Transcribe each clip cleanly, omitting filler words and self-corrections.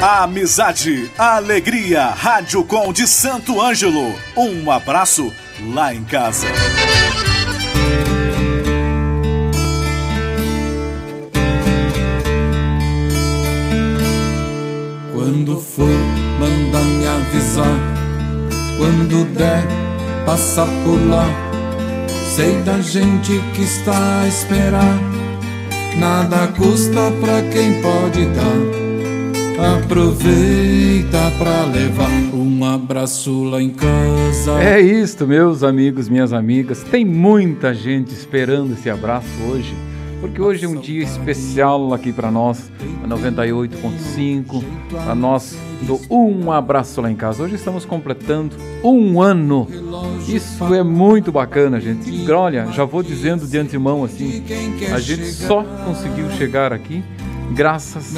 A amizade, a alegria, Rádio Com de Santo Ângelo. Um abraço lá em casa. Quando for, manda me avisar. Quando der, passa por lá. Sei da gente que está a esperar. Nada custa pra quem pode dar. Aproveita pra levar um abraço lá em casa. É isto, meus amigos, minhas amigas. Tem muita gente esperando esse abraço hoje, porque hoje é um dia especial aqui para nós, a 98.5, para nós do Um Abraço Lá em Casa. Hoje estamos completando um ano. Isso é muito bacana, gente. E olha, já vou dizendo de antemão assim, a gente só conseguiu chegar aqui graças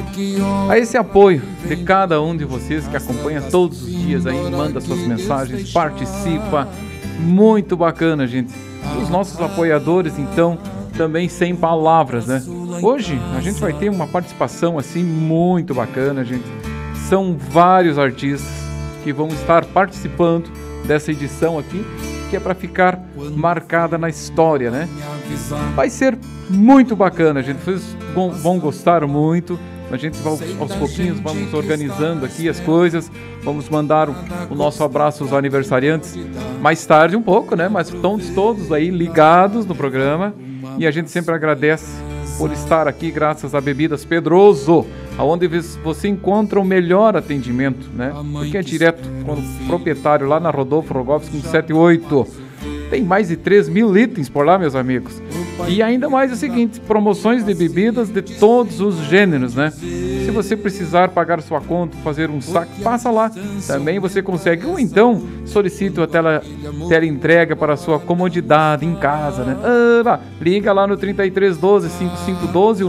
a esse apoio de cada um de vocês que acompanha todos os dias aí, manda suas mensagens, participa. Muito bacana, gente. Os nossos apoiadores, então, também sem palavras, né? Hoje a gente vai ter uma participação assim muito bacana, gente. São vários artistas que vão estar participando dessa edição aqui, que é para ficar marcada na história, né? Vai ser muito bacana, gente. Vocês vão gostar muito. A gente vai, aos pouquinhos, vamos organizando aqui as coisas. Vamos mandar o nosso abraço aos aniversariantes mais tarde um pouco, né? Mas estão todos aí ligados no programa. E a gente sempre agradece por estar aqui, graças a Bebidas Pedroso, aonde você encontra o melhor atendimento, né? Porque é direto com o proprietário lá na Rodolfo Rogovski 178. Tem mais de 3 mil itens por lá, meus amigos. E ainda mais o seguinte, promoções de bebidas de todos os gêneros, né? Se você precisar pagar sua conta, fazer um saque, passa lá. Também você consegue. Ou então, solicite a tela entrega para a sua comodidade em casa, né? Liga lá no 3312-5512 ou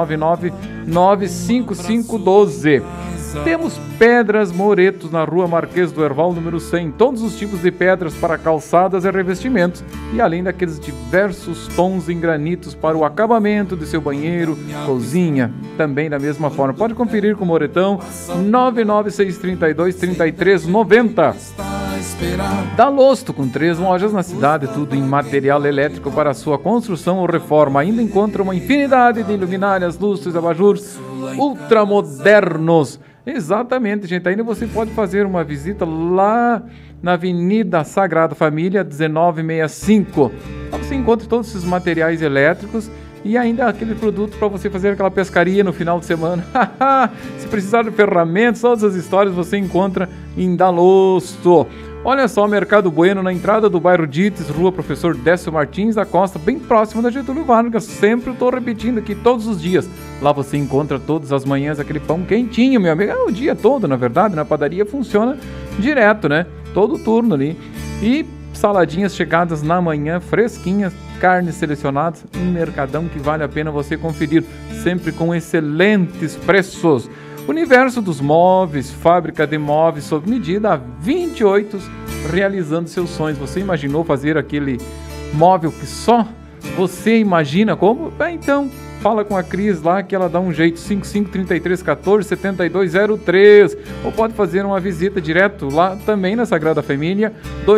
999-95512. Temos Pedras Moretos na Rua Marquês do Herval, número 100. Todos os tipos de pedras para calçadas e revestimentos. E além daqueles diversos tons em granitos para o acabamento de seu banheiro, cozinha. Também da mesma forma. Pode conferir com o Moretão, 99632-3390. Da Losto, com 3 lojas na cidade, tudo em material elétrico para sua construção ou reforma. Ainda encontra uma infinidade de luminárias, lustres, abajures ultramodernos. Exatamente, gente. Ainda você pode fazer uma visita lá na Avenida Sagrada Família 1965. Lá você encontra todos esses materiais elétricos e ainda aquele produto para você fazer aquela pescaria no final de semana. Se precisar de ferramentas, todas as histórias você encontra em Dalosto. Olha só, Mercado Bueno, na entrada do bairro Dites, Rua Professor Décio Martins da Costa, bem próximo da Getúlio Vargas. Sempre estou repetindo aqui todos os dias. Lá você encontra todas as manhãs aquele pão quentinho, meu amigo. O dia todo, na verdade, na padaria funciona direto, né? Todo turno ali. E saladinhas chegadas na manhã, fresquinhas, carnes selecionadas, um mercadão que vale a pena você conferir, sempre com excelentes preços. Universo dos Móveis, fábrica de móveis sob medida há 28, realizando seus sonhos. Você imaginou fazer aquele móvel que só você imagina como? Então, fala com a Cris lá que ela dá um jeito, 5533147203, ou pode fazer uma visita direto lá também na Sagrada Família,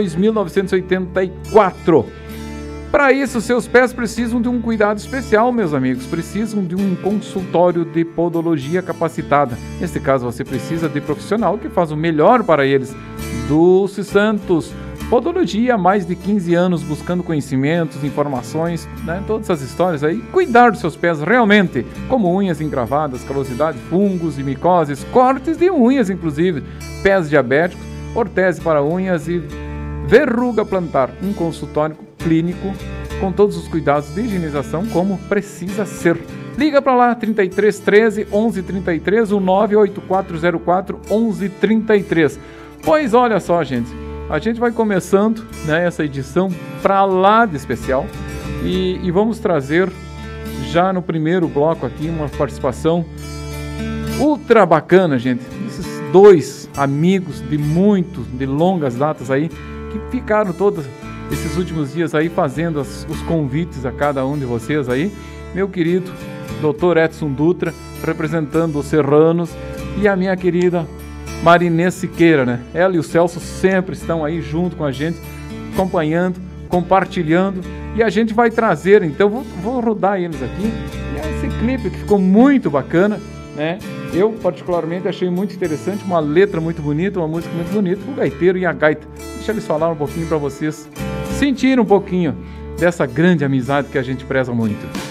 2984. Para isso, seus pés precisam de um cuidado especial, meus amigos. Precisam de um consultório de podologia capacitada. Neste caso, você precisa de profissional que faz o melhor para eles. Dulce Santos, podologia há mais de 15 anos, buscando conhecimentos, informações, né? Todas essas histórias aí. Cuidar dos seus pés realmente, como unhas encravadas, calosidade, fungos e micoses, cortes de unhas, inclusive, pés diabéticos, ortese para unhas e verruga plantar. Um consultório clínico com todos os cuidados de higienização como precisa ser. Liga para lá, 3313 1133 ou 98404 1133. Pois olha só, gente, a gente vai começando, né, essa edição para lá de especial e vamos trazer já no primeiro bloco aqui uma participação ultra bacana, gente. Esses dois amigos de longas datas aí que ficaram todos esses últimos dias aí fazendo os convites a cada um de vocês aí. Meu querido Dr. Edson Dutra, representando os serranos, e a minha querida Marinês Siqueira, né? Ela e o Celso sempre estão aí junto com a gente, acompanhando, compartilhando, e a gente vai trazer, então vou rodar eles aqui, e esse clipe que ficou muito bacana, né? Eu particularmente achei muito interessante, uma letra muito bonita, uma música muito bonita, o gaiteiro e a gaita. Deixa eles falar um pouquinho para vocês sentirem um pouquinho dessa grande amizade que a gente preza muito.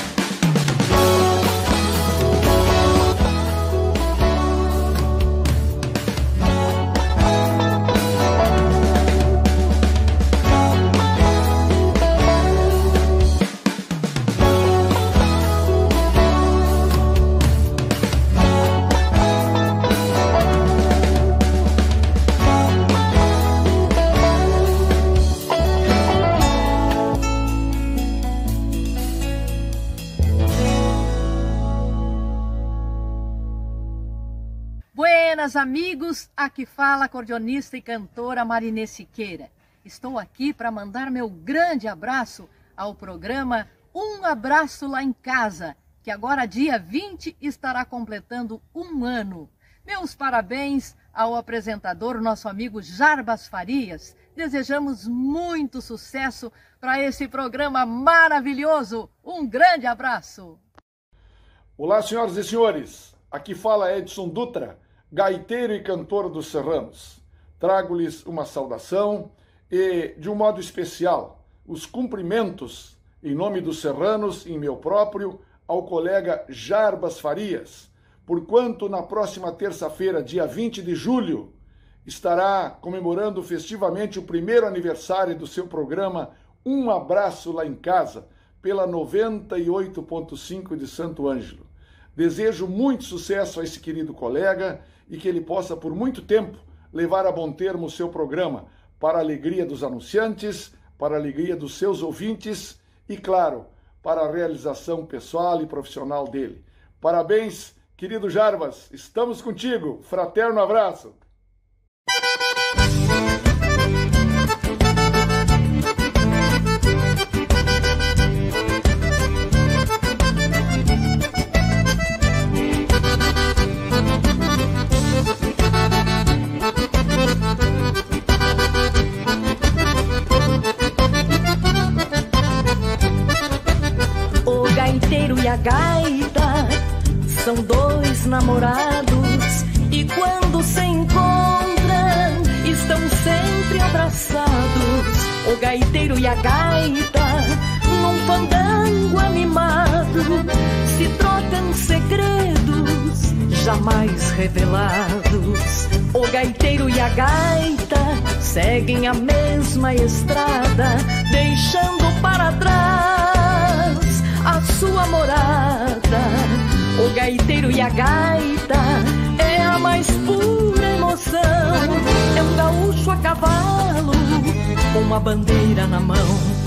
Buenas amigos, aqui fala a acordeonista e cantora Marinês Siqueira. Estou aqui para mandar meu grande abraço ao programa Um Abraço Lá em Casa, que agora dia 20 estará completando 1 ano. Meus parabéns ao apresentador, nosso amigo Jarbas Farias. Desejamos muito sucesso para esse programa maravilhoso. Um grande abraço. Olá, senhoras e senhores. Aqui fala Edson Dutra, gaiteiro e cantor dos serranos. Trago-lhes uma saudação e, de um modo especial, os cumprimentos, em nome dos serranos e em meu próprio, ao colega Jarbas Farias, porquanto na próxima terça-feira, dia 20 de julho, estará comemorando festivamente o primeiro aniversário do seu programa Um Abraço Lá em Casa, pela 98.5 de Santo Ângelo. Desejo muito sucesso a esse querido colega e que ele possa, por muito tempo, levar a bom termo o seu programa para a alegria dos anunciantes, para a alegria dos seus ouvintes e, claro, para a realização pessoal e profissional dele. Parabéns, querido Jarbas, estamos contigo. Fraterno abraço. E a gaita são dois namorados e quando se encontram estão sempre abraçados. O gaiteiro e a gaita num fandango animado se trocam segredos jamais revelados. O gaiteiro e a gaita seguem a mesma estrada, deixando para trás a sua morada. O gaiteiro e a gaita é a mais pura emoção. É um gaúcho a cavalo com uma bandeira na mão.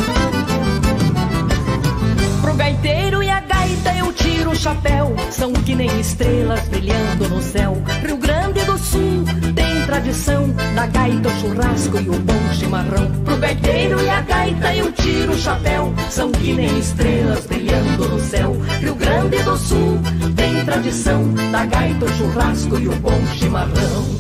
Pro gaiteiro e a gaita eu tiro o chapéu, são que nem estrelas brilhando no céu. Rio Grande do Sul tem tradição da gaita, o churrasco e o bom chimarrão. Pro gaiteiro e a gaita eu tiro o chapéu, são que nem estrelas brilhando no céu. Rio Grande do Sul tem tradição da gaita, o churrasco e o bom chimarrão.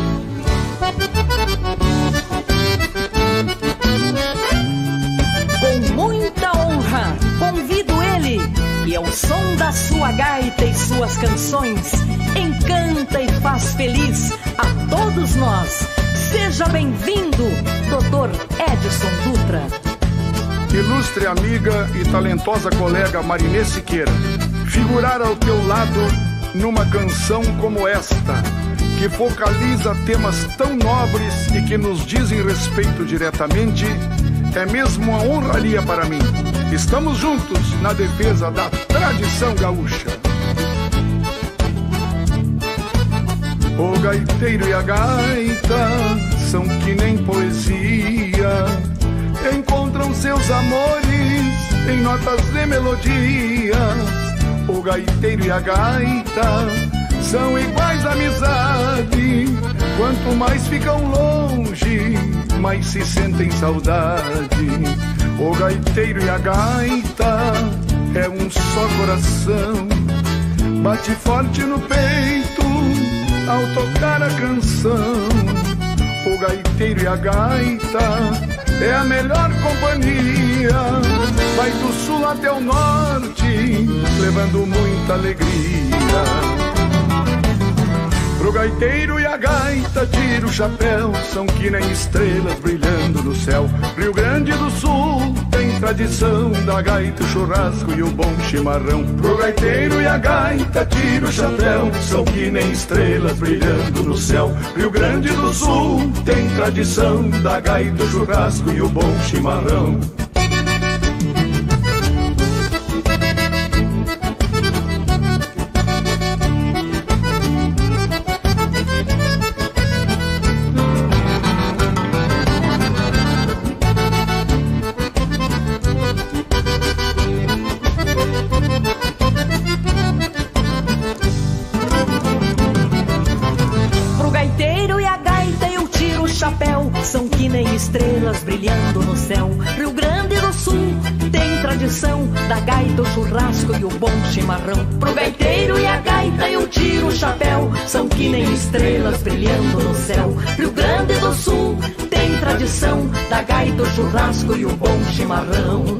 Com muita honra convido ele, que é o som da sua gaita e suas canções encanta e faz feliz a todos nós. Seja bem-vindo, Dr. Edson Dutra. Ilustre amiga e talentosa colega Marinês Siqueira, figurar ao teu lado numa canção como esta, que focaliza temas tão nobres e que nos dizem respeito diretamente, é mesmo uma honraria para mim. Estamos juntos na defesa da tradição gaúcha. O gaiteiro e a gaita são que nem poesia, encontram seus amores em notas e melodias. O gaiteiro e a gaita são iguais à amizade, quanto mais ficam longe, mais se sentem saudade. O gaiteiro e a gaita é um só coração. Bate forte no peito ao tocar a canção. O gaiteiro e a gaita é a melhor companhia. Vai do sul até o norte, levando muita alegria. Pro gaiteiro e a gaita tira o chapéu, são que nem estrelas brilhando no céu. Rio Grande do Sul tem tradição da gaita, o churrasco e o bom chimarrão. Pro gaiteiro e a gaita tira o chapéu, são que nem estrelas brilhando no céu. Rio Grande do Sul tem tradição da gaita, o churrasco e o bom chimarrão. São que nem estrelas brilhando no céu. Rio Grande do Sul tem tradição da gaita, o churrasco e o bom chimarrão. Pro gaiteiro e a gaita eu tiro o chapéu, são que nem estrelas brilhando no céu. Rio Grande do Sul tem tradição da gaita, o churrasco e o bom chimarrão.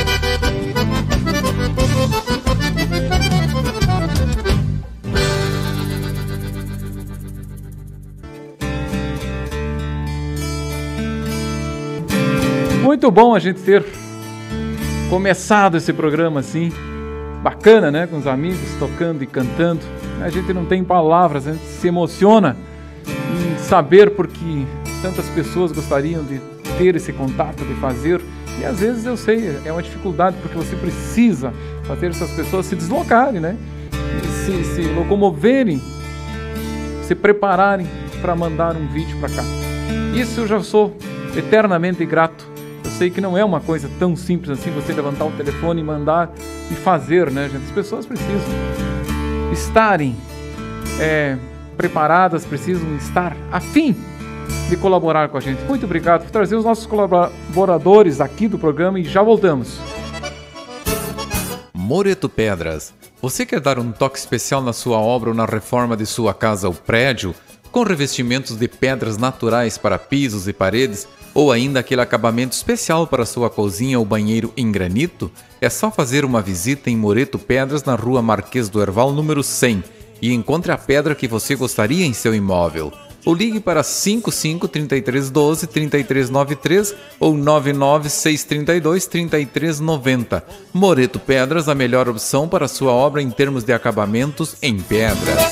Muito bom a gente ter começado esse programa assim, bacana, né? Com os amigos, tocando e cantando. A gente não tem palavras, a gente se emociona em saber porque tantas pessoas gostariam de ter esse contato, de fazer. E às vezes eu sei, é uma dificuldade porque você precisa fazer essas pessoas se deslocarem, né? Se locomoverem, se prepararem para mandar um vídeo para cá. Isso eu já sou eternamente grato. Eu sei que não é uma coisa tão simples assim você levantar o telefone e mandar e fazer, né, gente? As pessoas precisam estarem preparadas, precisam estar a fim de colaborar com a gente. Muito obrigado por trazer os nossos colaboradores aqui do programa e já voltamos. Moreto Pedras. Você quer dar um toque especial na sua obra ou na reforma de sua casa ou prédio? Com revestimentos de pedras naturais para pisos e paredes, ou ainda aquele acabamento especial para sua cozinha ou banheiro em granito? É só fazer uma visita em Moreto Pedras na rua Marquês do Herval, número 100, e encontre a pedra que você gostaria em seu imóvel. Ou ligue para 55-3312-3393 ou 99632-3390. Moreto Pedras, a melhor opção para sua obra em termos de acabamentos em pedras.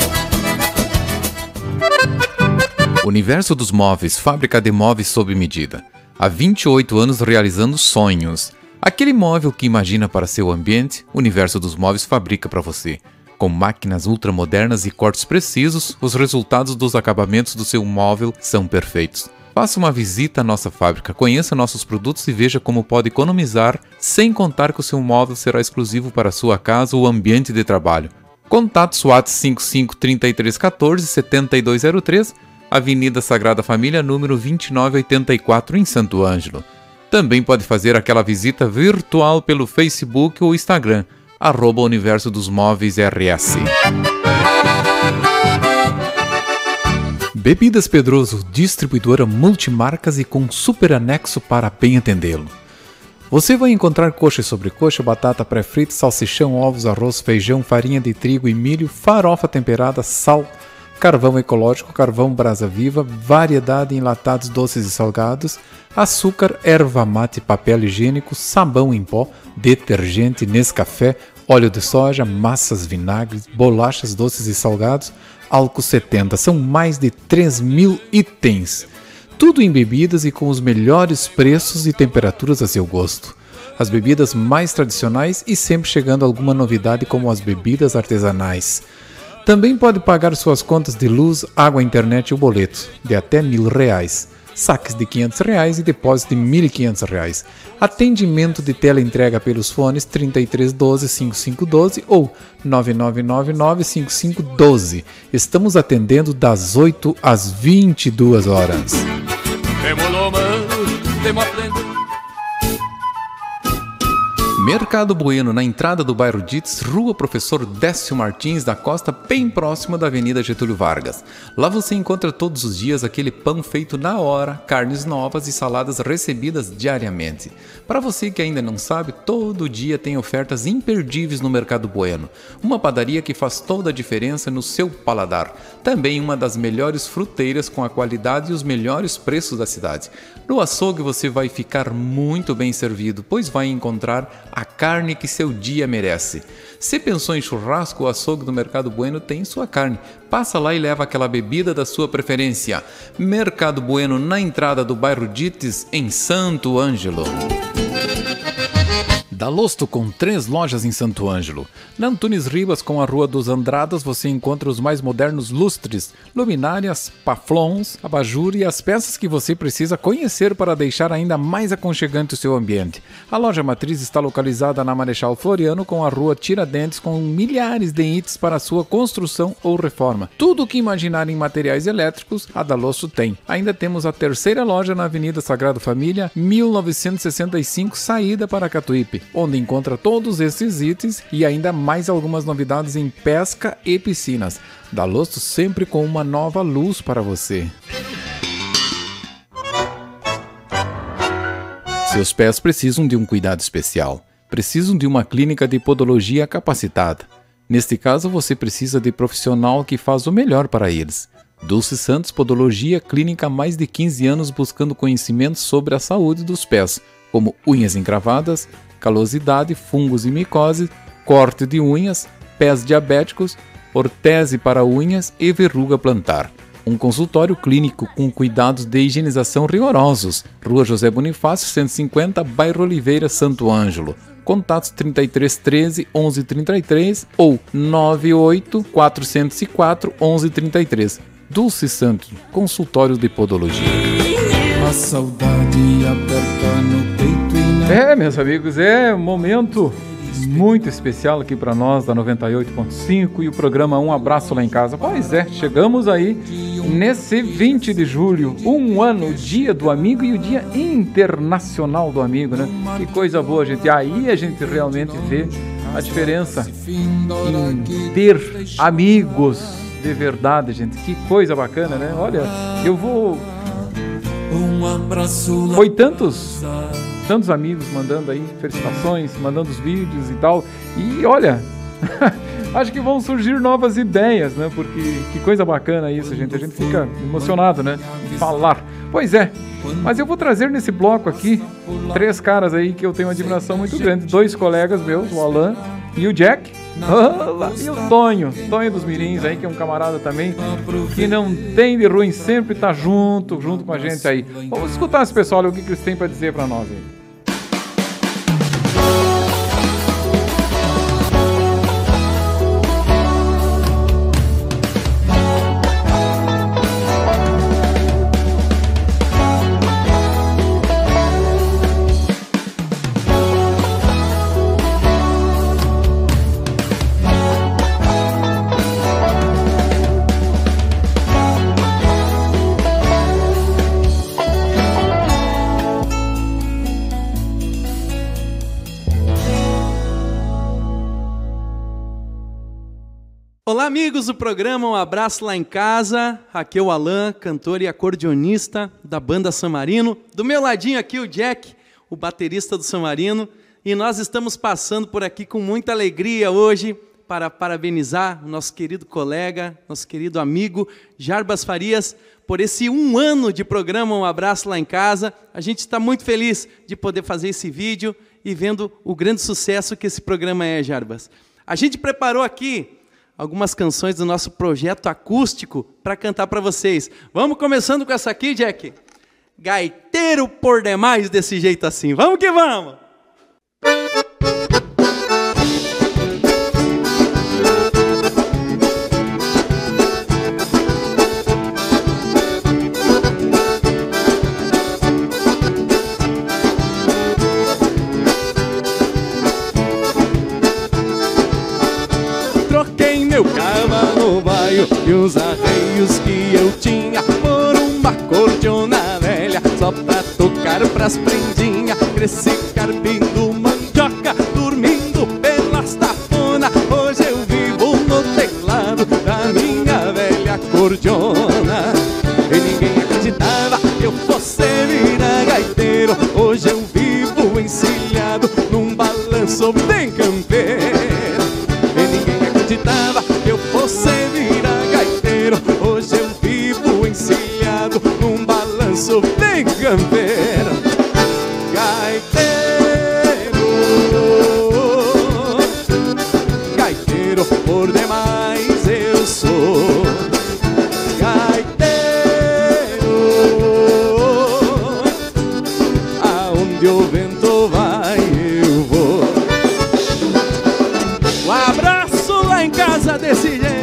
Universo dos Móveis, fábrica de móveis sob medida. Há 28 anos realizando sonhos. Aquele móvel que imagina para seu ambiente, Universo dos Móveis fabrica para você. Com máquinas ultramodernas e cortes precisos, os resultados dos acabamentos do seu móvel são perfeitos. Faça uma visita à nossa fábrica, conheça nossos produtos e veja como pode economizar, sem contar que o seu móvel será exclusivo para sua casa ou ambiente de trabalho. Contatos WhatsApp 55 3314 7203, Avenida Sagrada Família, número 2984, em Santo Ângelo. Também pode fazer aquela visita virtual pelo Facebook ou Instagram, @Universo dos Móveis RS. Bebidas Pedroso, distribuidora multimarcas e com super anexo para bem atendê-lo. Você vai encontrar coxa e sobrecoxa, batata pré-frita, salsichão, ovos, arroz, feijão, farinha de trigo e milho, farofa temperada, sal, carvão ecológico, carvão brasa viva, variedade em enlatados doces e salgados, açúcar, erva mate, papel higiênico, sabão em pó, detergente, Nescafé, óleo de soja, massas, vinagres, bolachas doces e salgados, álcool 70. São mais de 3.000 itens. Tudo em bebidas e com os melhores preços e temperaturas a seu gosto. As bebidas mais tradicionais e sempre chegando alguma novidade como as bebidas artesanais. Também pode pagar suas contas de luz, água, internet ou boletos, de até R$1.000, saques de R$500 e depósitos de R$1.500. Atendimento de teleentrega pelos fones 3312-5512 ou 9999-5512. Estamos atendendo das 8 às 22 horas. Mercado Bueno, na entrada do bairro Dietz, Rua Professor Décio Martins da Costa, bem próximo da Avenida Getúlio Vargas. Lá você encontra todos os dias aquele pão feito na hora, carnes novas e saladas recebidas diariamente. Para você que ainda não sabe, todo dia tem ofertas imperdíveis no Mercado Bueno. Uma padaria que faz toda a diferença no seu paladar. Também uma das melhores fruteiras com a qualidade e os melhores preços da cidade. No açougue você vai ficar muito bem servido, pois vai encontrar a carne que seu dia merece. Se pensou em churrasco, o açougue do Mercado Bueno tem sua carne. Passa lá e leva aquela bebida da sua preferência. Mercado Bueno, na entrada do bairro Dietz, em Santo Ângelo. Dalosto, com 3 lojas em Santo Ângelo. Na Antunes Ribas, com a Rua dos Andradas, você encontra os mais modernos lustres, luminárias, paflons, abajur e as peças que você precisa conhecer para deixar ainda mais aconchegante o seu ambiente. A loja matriz está localizada na Marechal Floriano, com a Rua Tiradentes, com milhares de itens para sua construção ou reforma. Tudo o que imaginar em materiais elétricos, a Dalosto tem. Ainda temos a terceira loja na Avenida Sagrado Família, 1965, saída para Catuípe, onde encontra todos esses itens e ainda mais algumas novidades em pesca e piscinas. Dalosto sempre com uma nova luz para você. Seus pés precisam de um cuidado especial. Precisam de uma clínica de podologia capacitada. Neste caso, você precisa de profissional que faz o melhor para eles. Dulce Santos Podologia, clínica há mais de 15 anos buscando conhecimentos sobre a saúde dos pés, como unhas encravadas, calosidade, fungos e micose, corte de unhas, pés diabéticos, ortese para unhas e verruga plantar. Um consultório clínico com cuidados de higienização rigorosos. Rua José Bonifácio, 150, bairro Oliveira, Santo Ângelo. Contatos 3313 1133 ou 98 404 1133. Dulce Santos, consultório de podologia. A saudade aperta no peito e Meus amigos, é um momento muito especial aqui para nós da 98.5 e o programa Um Abraço Lá em Casa. Pois é, chegamos aí nesse 20 de julho, um ano, o Dia do Amigo e o Dia Internacional do Amigo, né? Que coisa boa, gente. Aí a gente realmente vê a diferença em ter amigos de verdade, gente. Que coisa bacana, né? Olha, eu vou... Foi tantos amigos mandando aí felicitações, mandando os vídeos e tal. E olha, acho que vão surgir novas ideias, né? Porque que coisa bacana isso, gente. A gente fica emocionado, né? De falar. Pois é, mas eu vou trazer nesse bloco aqui 3 caras aí que eu tenho uma admiração muito grande. 2 colegas meus, o Alan e o Jack. E o Tonho dos Mirins aí, que é um camarada também, que não tem de ruim, sempre tá junto com a gente aí. Vamos escutar esse pessoal, o que eles têm para dizer para nós aí. Olá, amigos do programa Um Abraço Lá em Casa. Aqui é o Alan, cantor e acordeonista da banda San Marino. Do meu ladinho aqui o Jack, o baterista do San Marino. E nós estamos passando por aqui com muita alegria hoje para parabenizar o nosso querido colega, nosso querido amigo Jarbas Farias, por esse 1 ano de programa Um Abraço Lá em Casa. A gente está muito feliz de poder fazer esse vídeo e vendo o grande sucesso que esse programa é, Jarbas. A gente preparou aqui algumas canções do nosso projeto acústico para cantar para vocês. Vamos começando com essa aqui, Jack? Gaiteiro por demais, desse jeito assim. Vamos que vamos! Meu cavalo baio e os arreios que eu tinha por uma cordiona velha, só pra tocar pras prendinhas. Cresci carpindo mandioca acreditava que eu fosse virar gaiteiro. Hoje eu vivo encilhado num balanço bem campeiro. Gaiteiro, gaiteiro por demais eu sou. Gaiteiro, aonde o vento vai eu vou. Um abraço lá em casa desse jeito.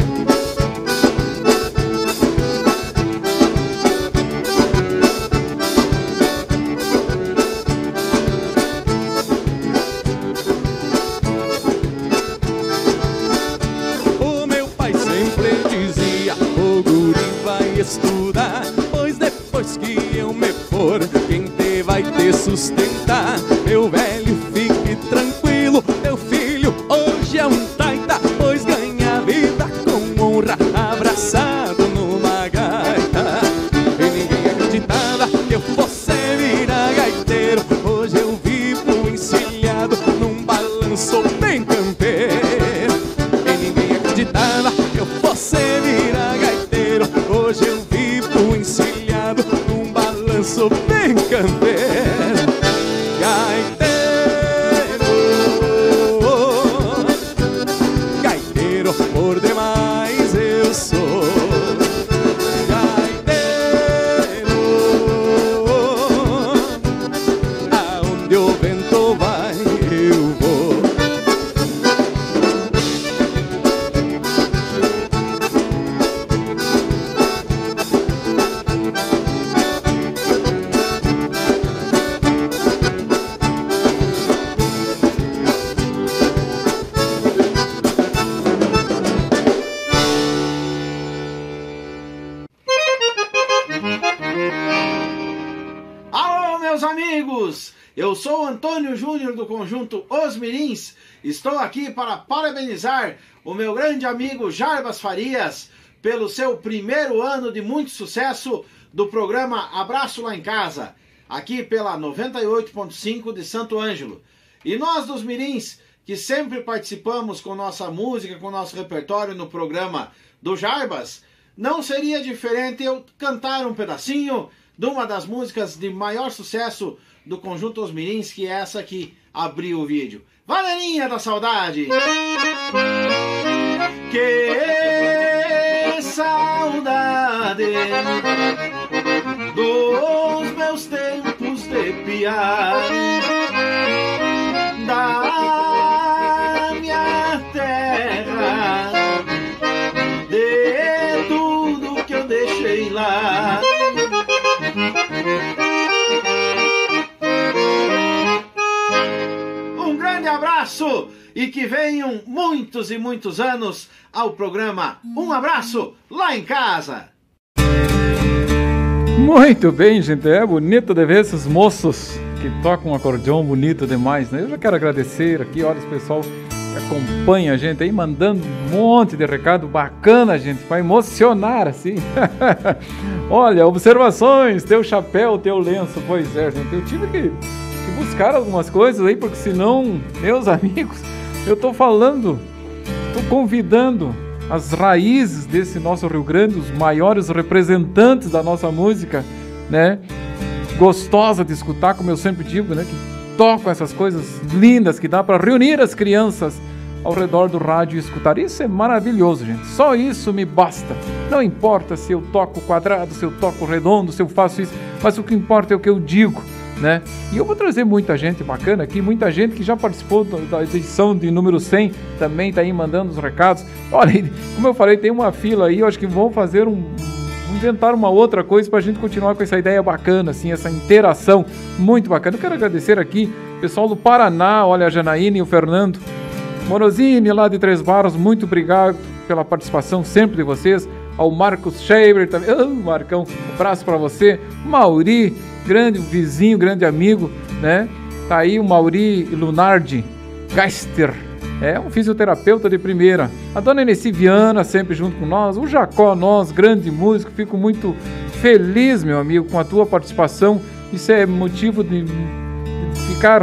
Estudar, pois depois que eu me for, quem te vai te sustentar? Meu velho, fique tranquilo, teu filho hoje é um taita, pois ganha vida com honra, abraçado numa gaita. E ninguém acreditava que eu fosse virar gaiteiro. Hoje eu vivo encilhado num balanço bem campeiro. E ninguém acreditava que eu fosse virar gaiteiro. Hoje eu vivo encilhado num balanço bem campeiro. Gaiteiro, gaiteiro por demais eu sou. Gaiteiro, aonde o vento vai eu vou. Alô, meus amigos! Eu sou Antônio Júnior do conjunto Os Mirins. Estou aqui para parabenizar o meu grande amigo Jarbas Farias pelo seu primeiro ano de muito sucesso do programa Abraço Lá em Casa, aqui pela 98.5 de Santo Ângelo. E nós dos Mirins, que sempre participamos com nossa música, com nosso repertório no programa do Jarbas, não seria diferente eu cantar um pedacinho de uma das músicas de maior sucesso do conjunto Os Mirins, que é essa que abriu o vídeo. Valerinha da Saudade! Que saudade dos meus tempos de piar, da minha terra, de tudo que eu deixei lá. Um grande abraço e que venham muitos e muitos anos ao programa Um Abraço Lá em Casa. Muito bem, gente, é bonito de ver esses moços que tocam um acordeão bonito demais, né? Eu já quero agradecer aqui, olha, esse pessoal que acompanha a gente aí, mandando um monte de recado bacana, gente, para emocionar, assim. Olha, observações, teu chapéu, teu lenço, pois é, gente, eu tive que buscar algumas coisas aí, porque senão, meus amigos, eu tô falando, tô convidando as raízes desse nosso Rio Grande, os maiores representantes da nossa música, né? Gostosa de escutar, como eu sempre digo, né? Que tocam essas coisas lindas que dá para reunir as crianças ao redor do rádio e escutar. Isso é maravilhoso, gente. Só isso me basta. Não importa se eu toco quadrado, se eu toco redondo, se eu faço isso, mas o que importa é o que eu digo, né? E eu vou trazer muita gente bacana aqui, muita gente que já participou da edição de número 100, também está aí mandando os recados. Olha, como eu falei, tem uma fila aí, eu acho que vão fazer inventar uma outra coisa para a gente continuar com essa ideia bacana, assim, essa interação muito bacana. Eu quero agradecer aqui o pessoal do Paraná, olha, a Janaína e o Fernando Morosini, lá de Três Barras, muito obrigado pela participação sempre de vocês. Ao Marcos Schreiber também, Marcão, um abraço para você. Mauri, grande vizinho, grande amigo, né? Tá aí o Mauri Lunardi Geister, é um fisioterapeuta de primeira. A dona Inessi Viana, sempre junto com nós. O Jacó, grande músico. Fico muito feliz, meu amigo, com a tua participação. Isso é motivo de ficar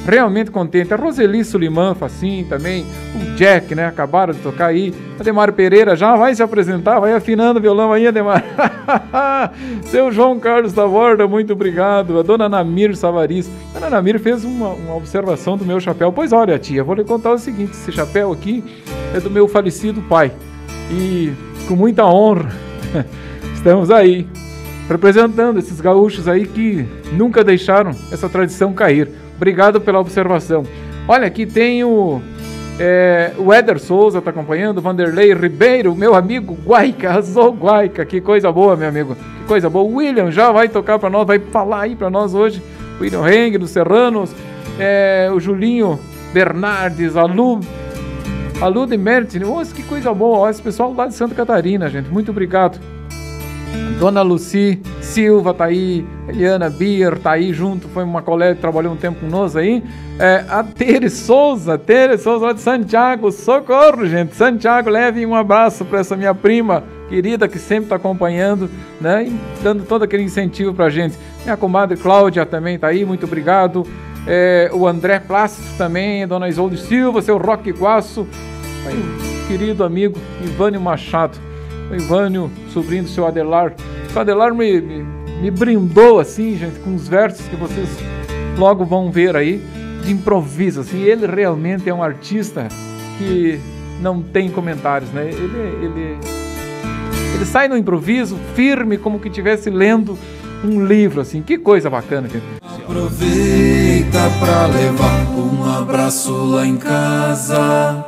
realmente contente. A Roseli Suliman Facim também, o Jack, né? Acabaram de tocar aí. Ademar Pereira já vai se apresentar, vai afinando o violão aí, Ademar. Seu João Carlos Taborda, muito obrigado. A dona Namir Savaris. A dona Namir fez uma observação do meu chapéu. Pois olha, tia, vou lhe contar o seguinte: esse chapéu aqui é do meu falecido pai. E com muita honra estamos aí representando esses gaúchos aí que nunca deixaram essa tradição cair. Obrigado pela observação. Olha, aqui tem o Éder Souza está acompanhando, Vanderlei Ribeiro, meu amigo Guaica, arrasou Guaica, que coisa boa, meu amigo, que coisa boa. O William já vai tocar para nós, vai falar aí para nós hoje. O William Heng dos Serranos, o Julinho Bernardes, a Lu de Mertini, nossa, que coisa boa. Olha, esse pessoal lá de Santa Catarina, gente, muito obrigado. Dona Luci Silva tá aí, Eliana Bier tá aí junto, foi uma colega que trabalhou um tempo conosco aí. A Tere Souza lá de Santiago, socorro, gente. Santiago, leve um abraço para essa minha prima querida que sempre está acompanhando, né, e dando todo aquele incentivo pra gente. Minha comadre Cláudia também tá aí, muito obrigado. O André Plácido também, Dona Isolde Silva, seu Roque Iguaço, aí, o querido amigo Ivânio Machado. O Ivânio, sobrinho do seu Adelar. O Adelar me brindou assim, gente, com os versos que vocês logo vão ver aí, de improviso, assim. Ele realmente é um artista que não tem comentários, né? Ele sai no improviso, firme, como que estivesse lendo um livro, assim. Que coisa bacana, gente. Aproveita pra levar um abraço lá em casa.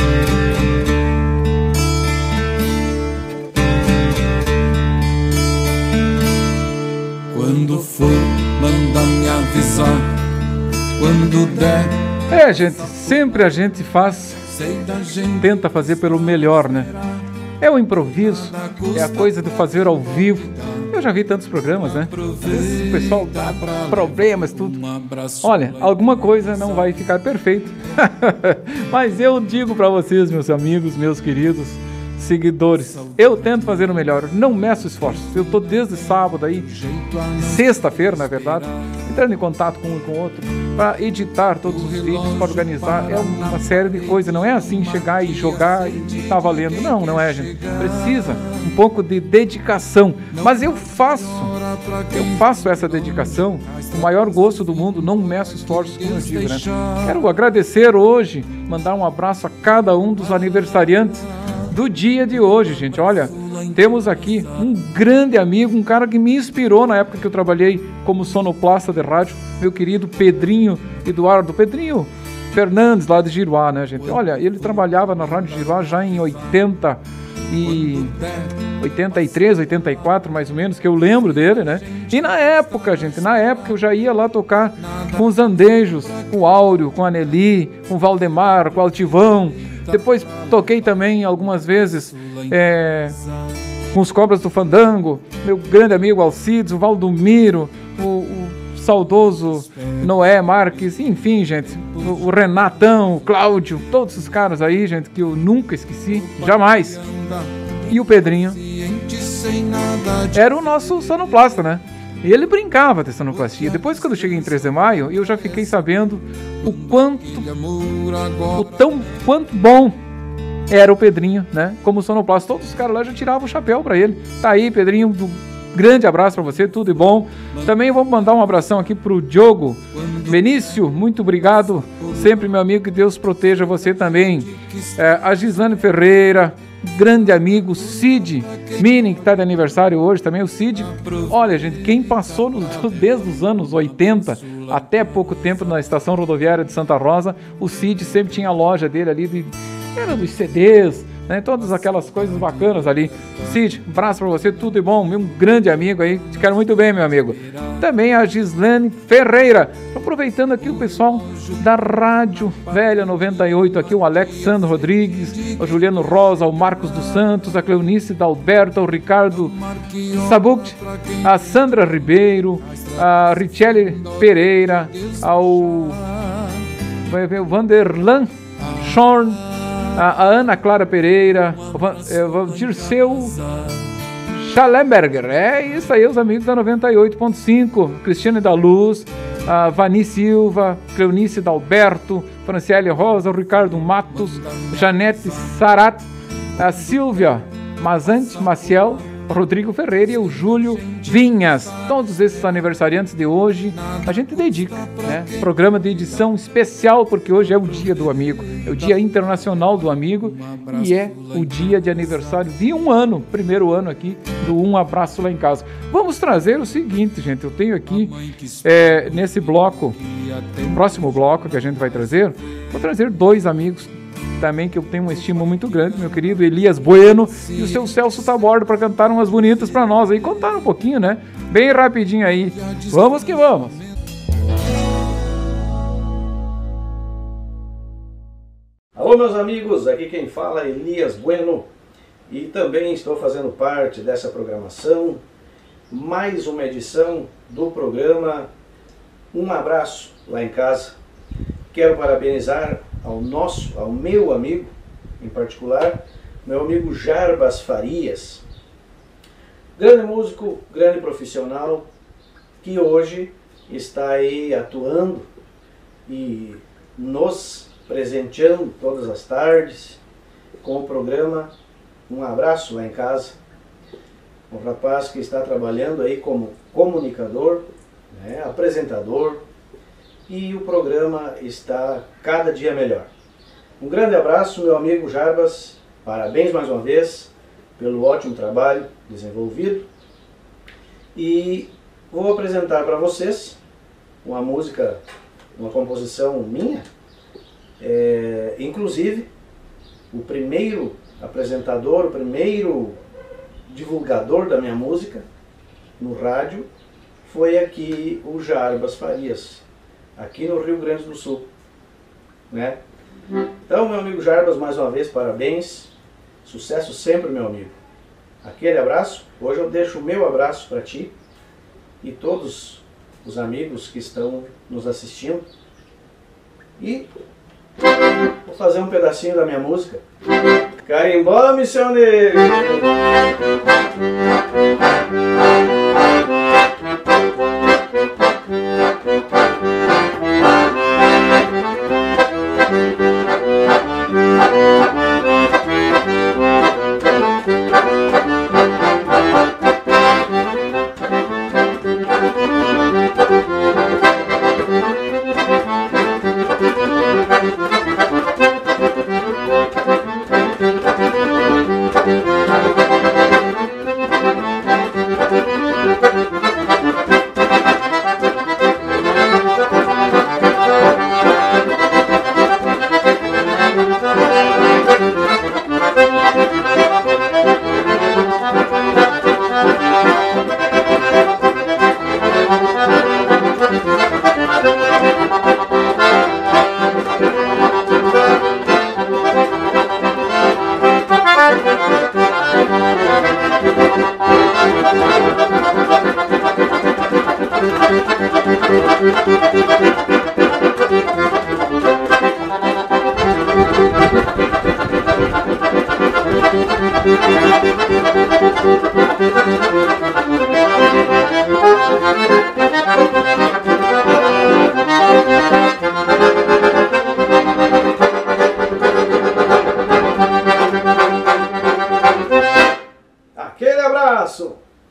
Quando for, manda me avisar. Quando der. Gente, sempre a gente tenta fazer pelo melhor, né? É o improviso, é a coisa de fazer ao vivo. Eu já vi tantos programas, né? O pessoal dá problemas, tudo. Olha, alguma coisa não vai ficar perfeito. Mas eu digo pra vocês, meus amigos, meus queridos seguidores, eu tento fazer o melhor, não meço esforços. Eu tô desde sábado aí, sexta-feira, na verdade, entrando em contato com um e com o outro, para editar todos os vídeos, para organizar. É uma série de coisas, não é assim chegar e jogar e tá valendo. Não é, gente. Precisa um pouco de dedicação. Mas eu faço essa dedicação com o maior gosto do mundo, não meço esforços, como eu digo, né? Quero agradecer hoje, mandar um abraço a cada um dos aniversariantes do dia de hoje, gente. Olha, temos aqui um grande amigo, um cara que me inspirou na época que eu trabalhei como sonoplasta de rádio, meu querido Pedrinho Eduardo, Pedrinho Fernandes, lá de Giruá, né, gente? Olha, ele trabalhava na Rádio Giruá já em 83, 84, mais ou menos, que eu lembro dele, né? E na época, gente, eu já ia lá tocar com os Andejos, com o Áureo, com a Nelly, com o Valdemar, com o Altivão. Depois toquei também algumas vezes com os Cobras do Fandango, meu grande amigo Alcides, o Valdomiro, o saudoso Noé Marques, enfim, gente, o Renatão, o Cláudio, todos esses caras aí, gente, que eu nunca esqueci, jamais. E o Pedrinho era o nosso sonoplasta, né? E ele brincava de sonoplastia. Depois, quando eu cheguei em 3 de Maio, eu já fiquei sabendo quanto bom era o Pedrinho, né? Como sonoplasta. Todos os caras lá já tiravam o chapéu pra ele. Tá aí, Pedrinho, grande abraço pra você, tudo de bom. Também vou mandar um abração aqui pro Diogo Benício, muito obrigado. Sempre, meu amigo, que Deus proteja você também. A Gislane Ferreira, grande amigo Cid Mini, que está de aniversário hoje também, o Cid. Olha, gente, quem passou desde os anos 80 até pouco tempo na estação rodoviária de Santa Rosa, o Cid sempre tinha a loja dele ali, era dos CDs, né, todas aquelas coisas bacanas ali. Cid, um abraço pra você, tudo de bom, meu grande amigo aí, te quero muito bem, meu amigo. Também a Gislane Ferreira, aproveitando aqui o pessoal da Rádio Velha 98, aqui o Alexandre Rodrigues, o Juliano Rosa, o Marcos dos Santos, a Cleonice Dalberto, o Ricardo Sabuc, a Sandra Ribeiro, a Richelle Pereira, o Vanderlan Schorn, a Ana Clara Pereira, o Dirceu Schallenberger, é isso aí, os amigos da 98.5, Cristiane da Luz, a Vani Silva, Cleonice Dalberto, Franciele Rosa, Ricardo Matos, Janete Sarat, a Silvia Mazante Maciel, Rodrigo Ferreira e o Júlio Vinhas. Todos esses aniversariantes de hoje a gente dedica, né? Programa de edição especial, porque hoje é o Dia do Amigo, é o Dia Internacional do Amigo e é o dia de aniversário de um ano, primeiro ano aqui do Um Abraço Lá em Casa. Vamos trazer o seguinte, gente, eu tenho aqui nesse bloco, no próximo bloco que a gente vai trazer, vou trazer dois amigos também que eu tenho uma estima muito grande, meu querido Elias Bueno e o seu Celso Taborda, para cantar umas bonitas para nós aí, contar um pouquinho, né? Bem rapidinho aí. Vamos que vamos! Alô, meus amigos, aqui quem fala é Elias Bueno e também estou fazendo parte dessa programação, mais uma edição do programa Um Abraço Lá em Casa. Quero parabenizar ao meu amigo, em particular, meu amigo Jarbas Farias, grande músico, grande profissional, que hoje está aí atuando e nos presenteando todas as tardes com o programa Um Abraço Lá em Casa. Um rapaz que está trabalhando aí como comunicador, né, apresentador, e o programa está cada dia melhor. Um grande abraço, meu amigo Jarbas, parabéns mais uma vez pelo ótimo trabalho desenvolvido. E vou apresentar para vocês uma música, uma composição minha, inclusive o primeiro apresentador, o primeiro divulgador da minha música no rádio foi aqui o Jarbas Farias, aqui no Rio Grande do Sul, né? Então, meu amigo Jarbas, mais uma vez, parabéns, sucesso sempre, meu amigo. Aquele abraço, hoje eu deixo o meu abraço para ti e todos os amigos que estão nos assistindo. E vou fazer um pedacinho da minha música. Carimbó, missioneiro! Aquele abraço!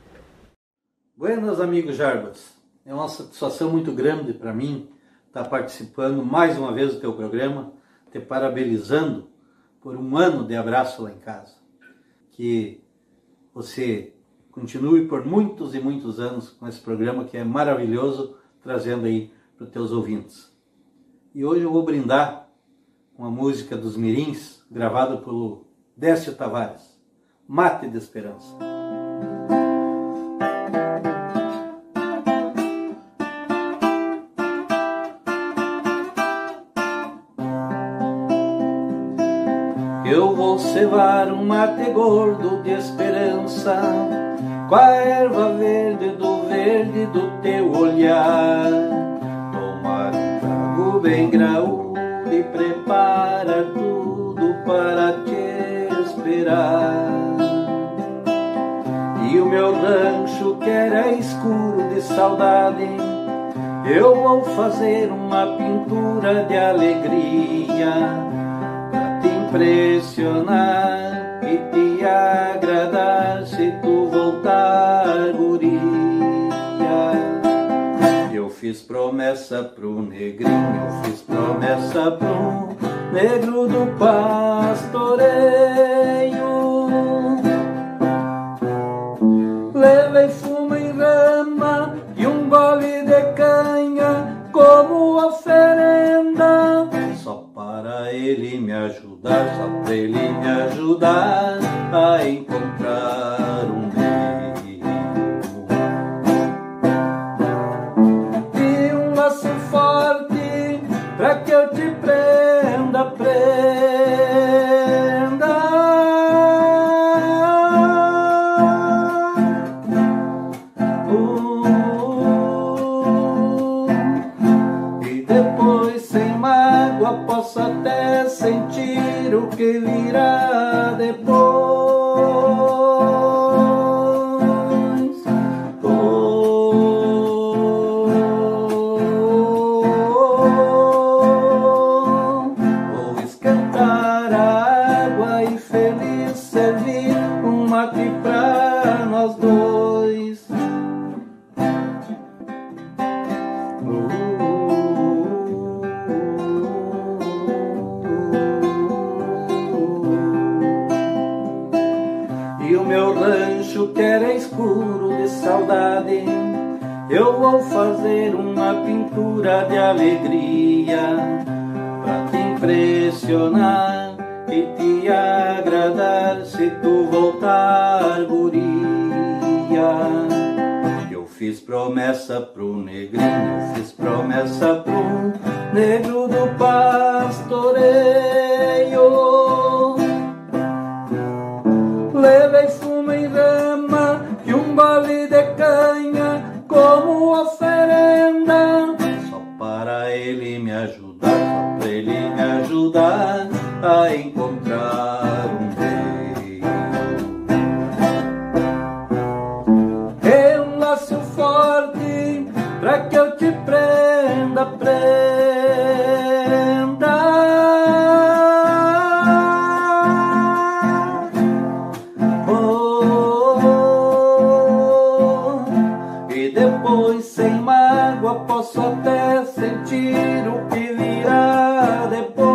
Buenas, amigo Jarbas. É uma satisfação muito grande para mim estar participando mais uma vez do teu programa, te parabenizando por um ano de Abraço Lá em Casa. Que você continue por muitos e muitos anos com esse programa que é maravilhoso, trazendo aí para os teus ouvintes. E hoje eu vou brindar com a música dos Mirins, gravada pelo Décio Tavares, Mate de Esperança. Eu vou cevar um mate gordo de esperança, com a erva verde do teu olhar. Tomar um trago bem graúdo e preparar tudo para te esperar. E o meu rancho que era escuro de saudade, Eu vou fazer uma pintura de alegria pra te impressionar e te agradar se tu voltar, guria. Eu fiz promessa pro negrinho, eu fiz promessa pro negro do pastoreio. Levei fumo e rama e um gole de canha como oferenda, só para ele me ajudar, só para ele me ajudar a encontrar um meio. E um laço forte pra que eu te prenda, posso até sentir o que virá depois. Vou esquentar a água e feliz servir um mate pra nós dois. Que era escuro de saudade, eu vou fazer uma pintura de alegria pra te impressionar e te agradar se tu voltar, guria. Eu fiz promessa pro negrinho, eu fiz promessa pro negro do pastoreio. Levei fumo e rama e um gole de canha como oferenda, só para ele me ajudar, só para ele me ajudar a encontrar um meio. É um laço forte pra que eu te prenda, posso até sentir o que virá depois.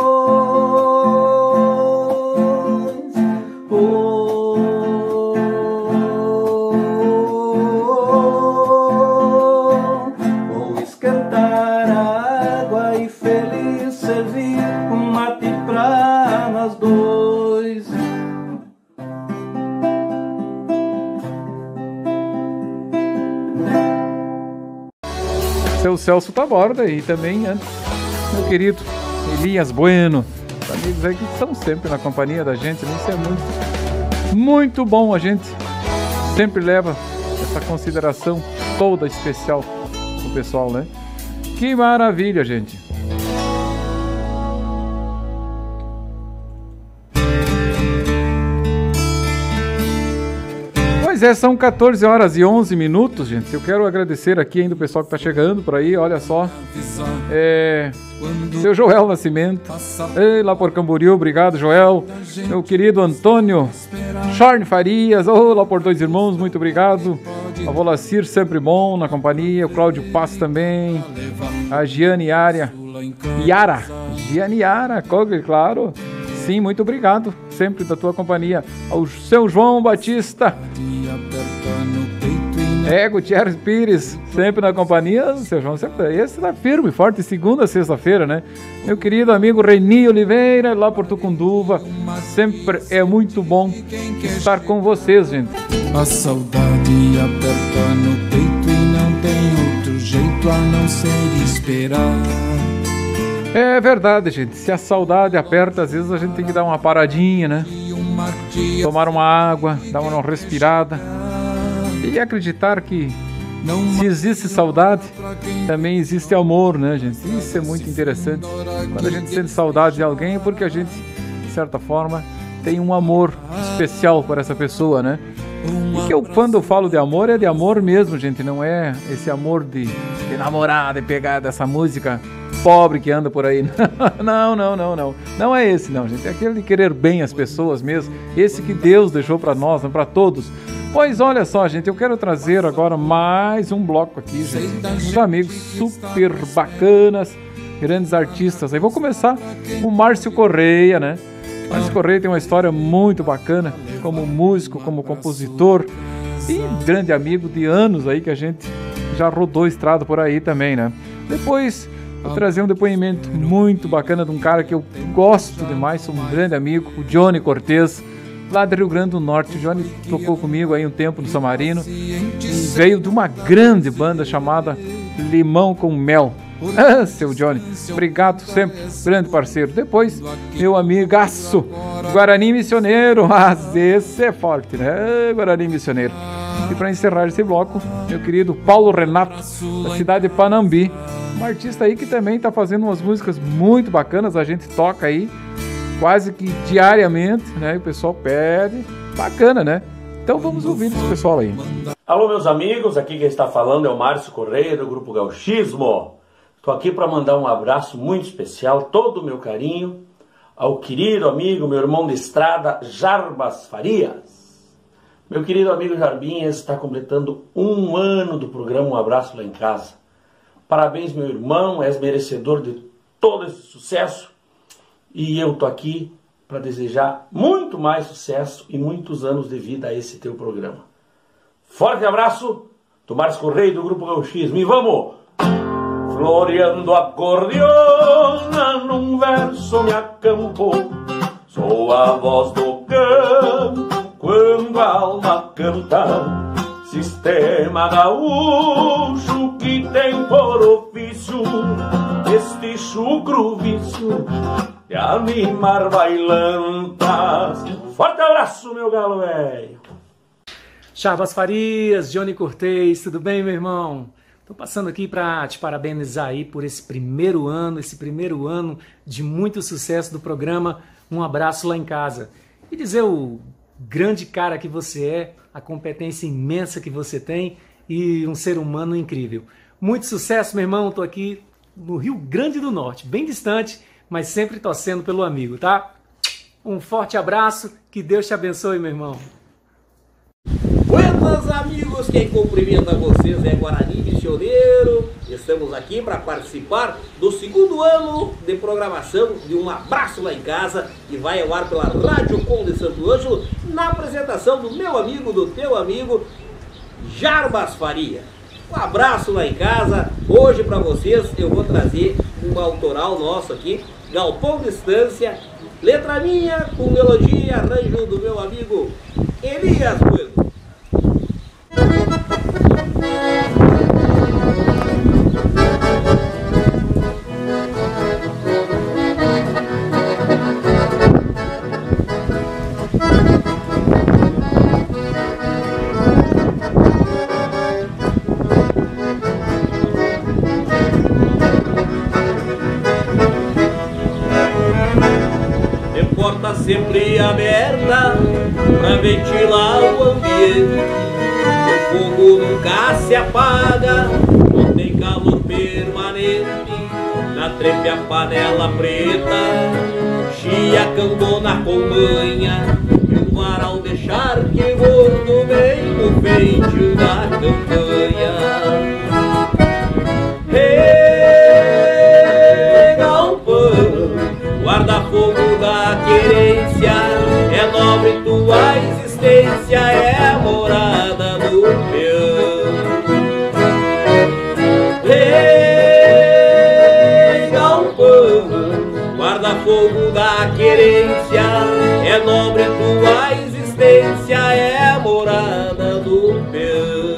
Vou esquentar a água e feliz servir um mate pra nós dois. Seu Celso Taborda e também antes, meu querido Elias Bueno, os amigos aí que estão sempre na companhia da gente, né? Isso é muito bom, a gente sempre leva essa consideração toda especial pro pessoal, né? Que maravilha, gente! São 14 horas e 11 minutos, gente. Eu quero agradecer aqui ainda o pessoal que está chegando por aí, olha só. Seu Joel Nascimento, lá por Camboriú, obrigado, Joel. Meu querido Antônio Charne Farias, lá por Dois Irmãos, muito obrigado. A Volacir, sempre bom na companhia. O Cláudio Paz também. A Giane Yara, claro. Sim, muito obrigado, sempre da tua companhia. Ao seu João Batista, Gutierrez Pires, sempre na companhia. Seu João, sempre, esse tá firme, forte, segunda a sexta-feira, né? Meu querido amigo Reni Oliveira, lá por Tucunduva, sempre é muito bom estar com vocês, gente. A saudade aperta no peito e não tem outro jeito a não ser esperar. É verdade, gente. Se a saudade aperta, às vezes a gente tem que dar uma paradinha, né? Tomar uma água, dar uma respirada e acreditar que se existe saudade, também existe amor, né, gente? Isso é muito interessante. Quando a gente sente saudade de alguém é porque a gente, de certa forma, tem um amor especial por essa pessoa, né? E que quando eu falo de amor, é de amor mesmo, gente. Não é esse amor de de namorar, de pegar dessa música pobre que anda por aí. Não. Não é esse não, gente. É aquele de querer bem as pessoas mesmo. Esse que Deus deixou para nós, para todos. Pois olha só, gente, eu quero trazer agora mais um bloco aqui, gente. Uns amigos super bacanas, grandes artistas. Aí vou começar com o Márcio Correia, né? Márcio Correia tem uma história muito bacana, como músico, como compositor e grande amigo de anos aí que a gente já rodou estrada por aí também, né? Depois vou trazer um depoimento muito bacana de um cara que eu gosto demais, sou um grande amigo, o Johnny Cortez, lá do Rio Grande do Norte. O Johnny tocou comigo aí um tempo no Samarino e veio de uma grande banda chamada Limão com Mel. Ah, seu Johnny, obrigado sempre, grande parceiro. Depois, meu amigaço, Guarani Missioneiro. Mas esse é forte, né? Guarani Missioneiro. E para encerrar esse bloco, meu querido Paulo Renato, da cidade de Panambi. Um artista aí que também está fazendo umas músicas muito bacanas. A gente toca aí quase que diariamente, né? E o pessoal pede. Bacana, né? Então vamos ouvir esse pessoal aí. Alô, meus amigos, aqui quem está falando é o Márcio Correia, do Grupo Gauchismo. Estou aqui para mandar um abraço muito especial, todo o meu carinho, ao querido amigo, meu irmão de estrada, Jarbas Farias. Meu querido amigo Jarbinhas está completando 1 ano do programa Um Abraço Lá em Casa. Parabéns, meu irmão, és merecedor de todo esse sucesso. E eu estou aqui para desejar muito mais sucesso e muitos anos de vida a esse teu programa. Forte abraço, do Márcio Correia, do Grupo Gauchismo. E vamos! Floreando a acordeona, num verso me acampo, sou a voz do campo, quando a alma canta, sistema gaúcho que tem por ofício, este chucro vício, de animar bailantas. Forte abraço, meu galo velho! Jarbas Farias, Johnny Cortez, tudo bem, meu irmão? Estou passando aqui para te parabenizar aí por esse primeiro ano de muito sucesso do programa Um Abraço Lá em Casa. E dizer o grande cara que você é, a competência imensa que você tem e um ser humano incrível. Muito sucesso, meu irmão. Estou aqui no Rio Grande do Norte, bem distante, mas sempre torcendo pelo amigo, tá? Um forte abraço, que Deus te abençoe, meu irmão. Buenas amigos, quem cumprimenta vocês é Guarani Missioneiro. Estamos aqui para participar do 2º ano de programação de Um Abraço Lá em Casa, que vai ao ar pela Rádio Conde Santo Ângelo, na apresentação do meu amigo, do teu amigo, Jarbas Faria. Um abraço lá em casa. Hoje para vocês eu vou trazer um autoral nosso aqui, Galpão Distância, letra minha com melodia e arranjo do meu amigo Elias Bueno. De porta sempre aberta pra ventilar o ambiente. O fogo nunca se apaga, não tem calor permanente. Na trepe a panela preta, chia candona com manha, e o varal de charque gordo bem no peito da campanha. Hey, galpão, guarda-fogo da querência, é nobre tua existência, é a morada do peão. Ei, galpão, guarda-fogo da querência, é nobre tua existência, é a morada do peão.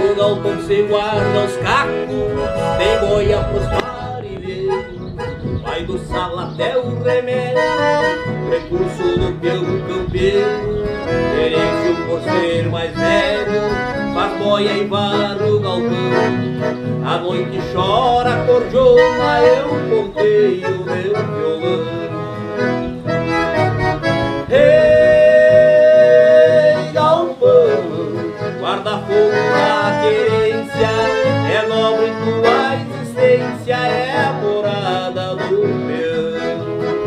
Se guarda os cacos, tem boia pros parilheiros, vai vai do sal até o remédio, recurso do peão campeiro, Terêncio por ser mais velho, faz boia e varre o galpão. À noite chora a cordiona, eu contei o meu violão. Ei, galpão, guarda-fogo da querência, é nobre tua existência, é a morada do peão.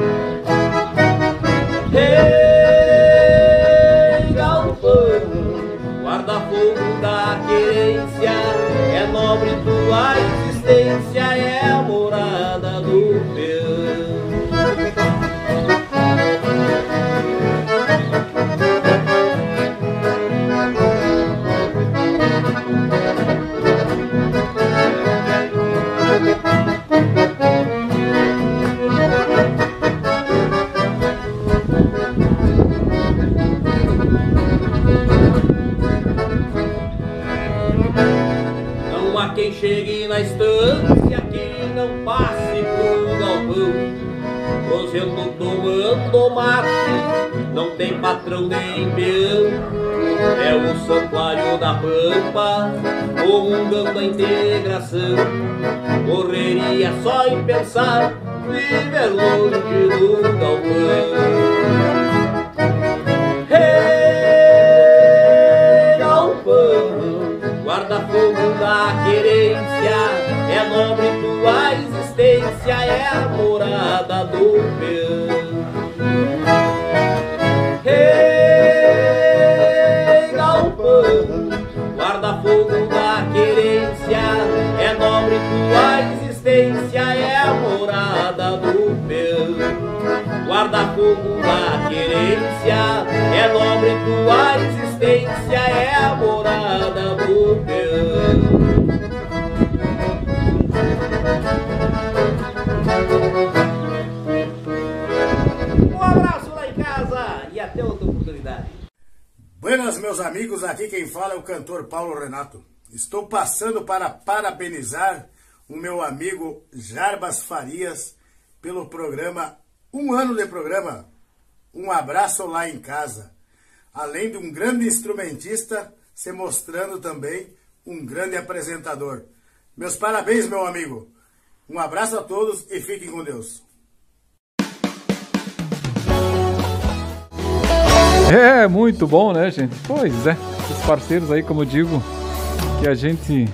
Ei, galpão, guarda-fogo da querência, é nobre tua existência, é a morada do peão. Não há quem chegue na estância que não passe por galpão, cozendo, tomando mate, não tem patrão nem peão. É o santuário da Pampa, comungando a integração. Correria só em pensar, viver longe do galpão. Hey, galpão, guarda-fogo da querência, é nobre tua existência, é a morada do peão. Hey, galpão, guarda-fogo da querência, é nobre tua existência, é a morada do peão. Guarda-fogo da querência, é nobre tua existência, é a morada do peão. Um abraço lá em casa e até outra oportunidade. Buenas, meus amigos, aqui quem fala é o cantor Paulo Renato. Estou passando para parabenizar o meu amigo Jarbas Farias pelo programa, 1 ano de programa, Um Abraço Lá em Casa. Além de um grande instrumentista, se mostrando também um grande apresentador. Meus parabéns, meu amigo. Um abraço a todos e fiquem com Deus. É, muito bom, né, gente? Pois é, esses parceiros aí, como eu digo, que a gente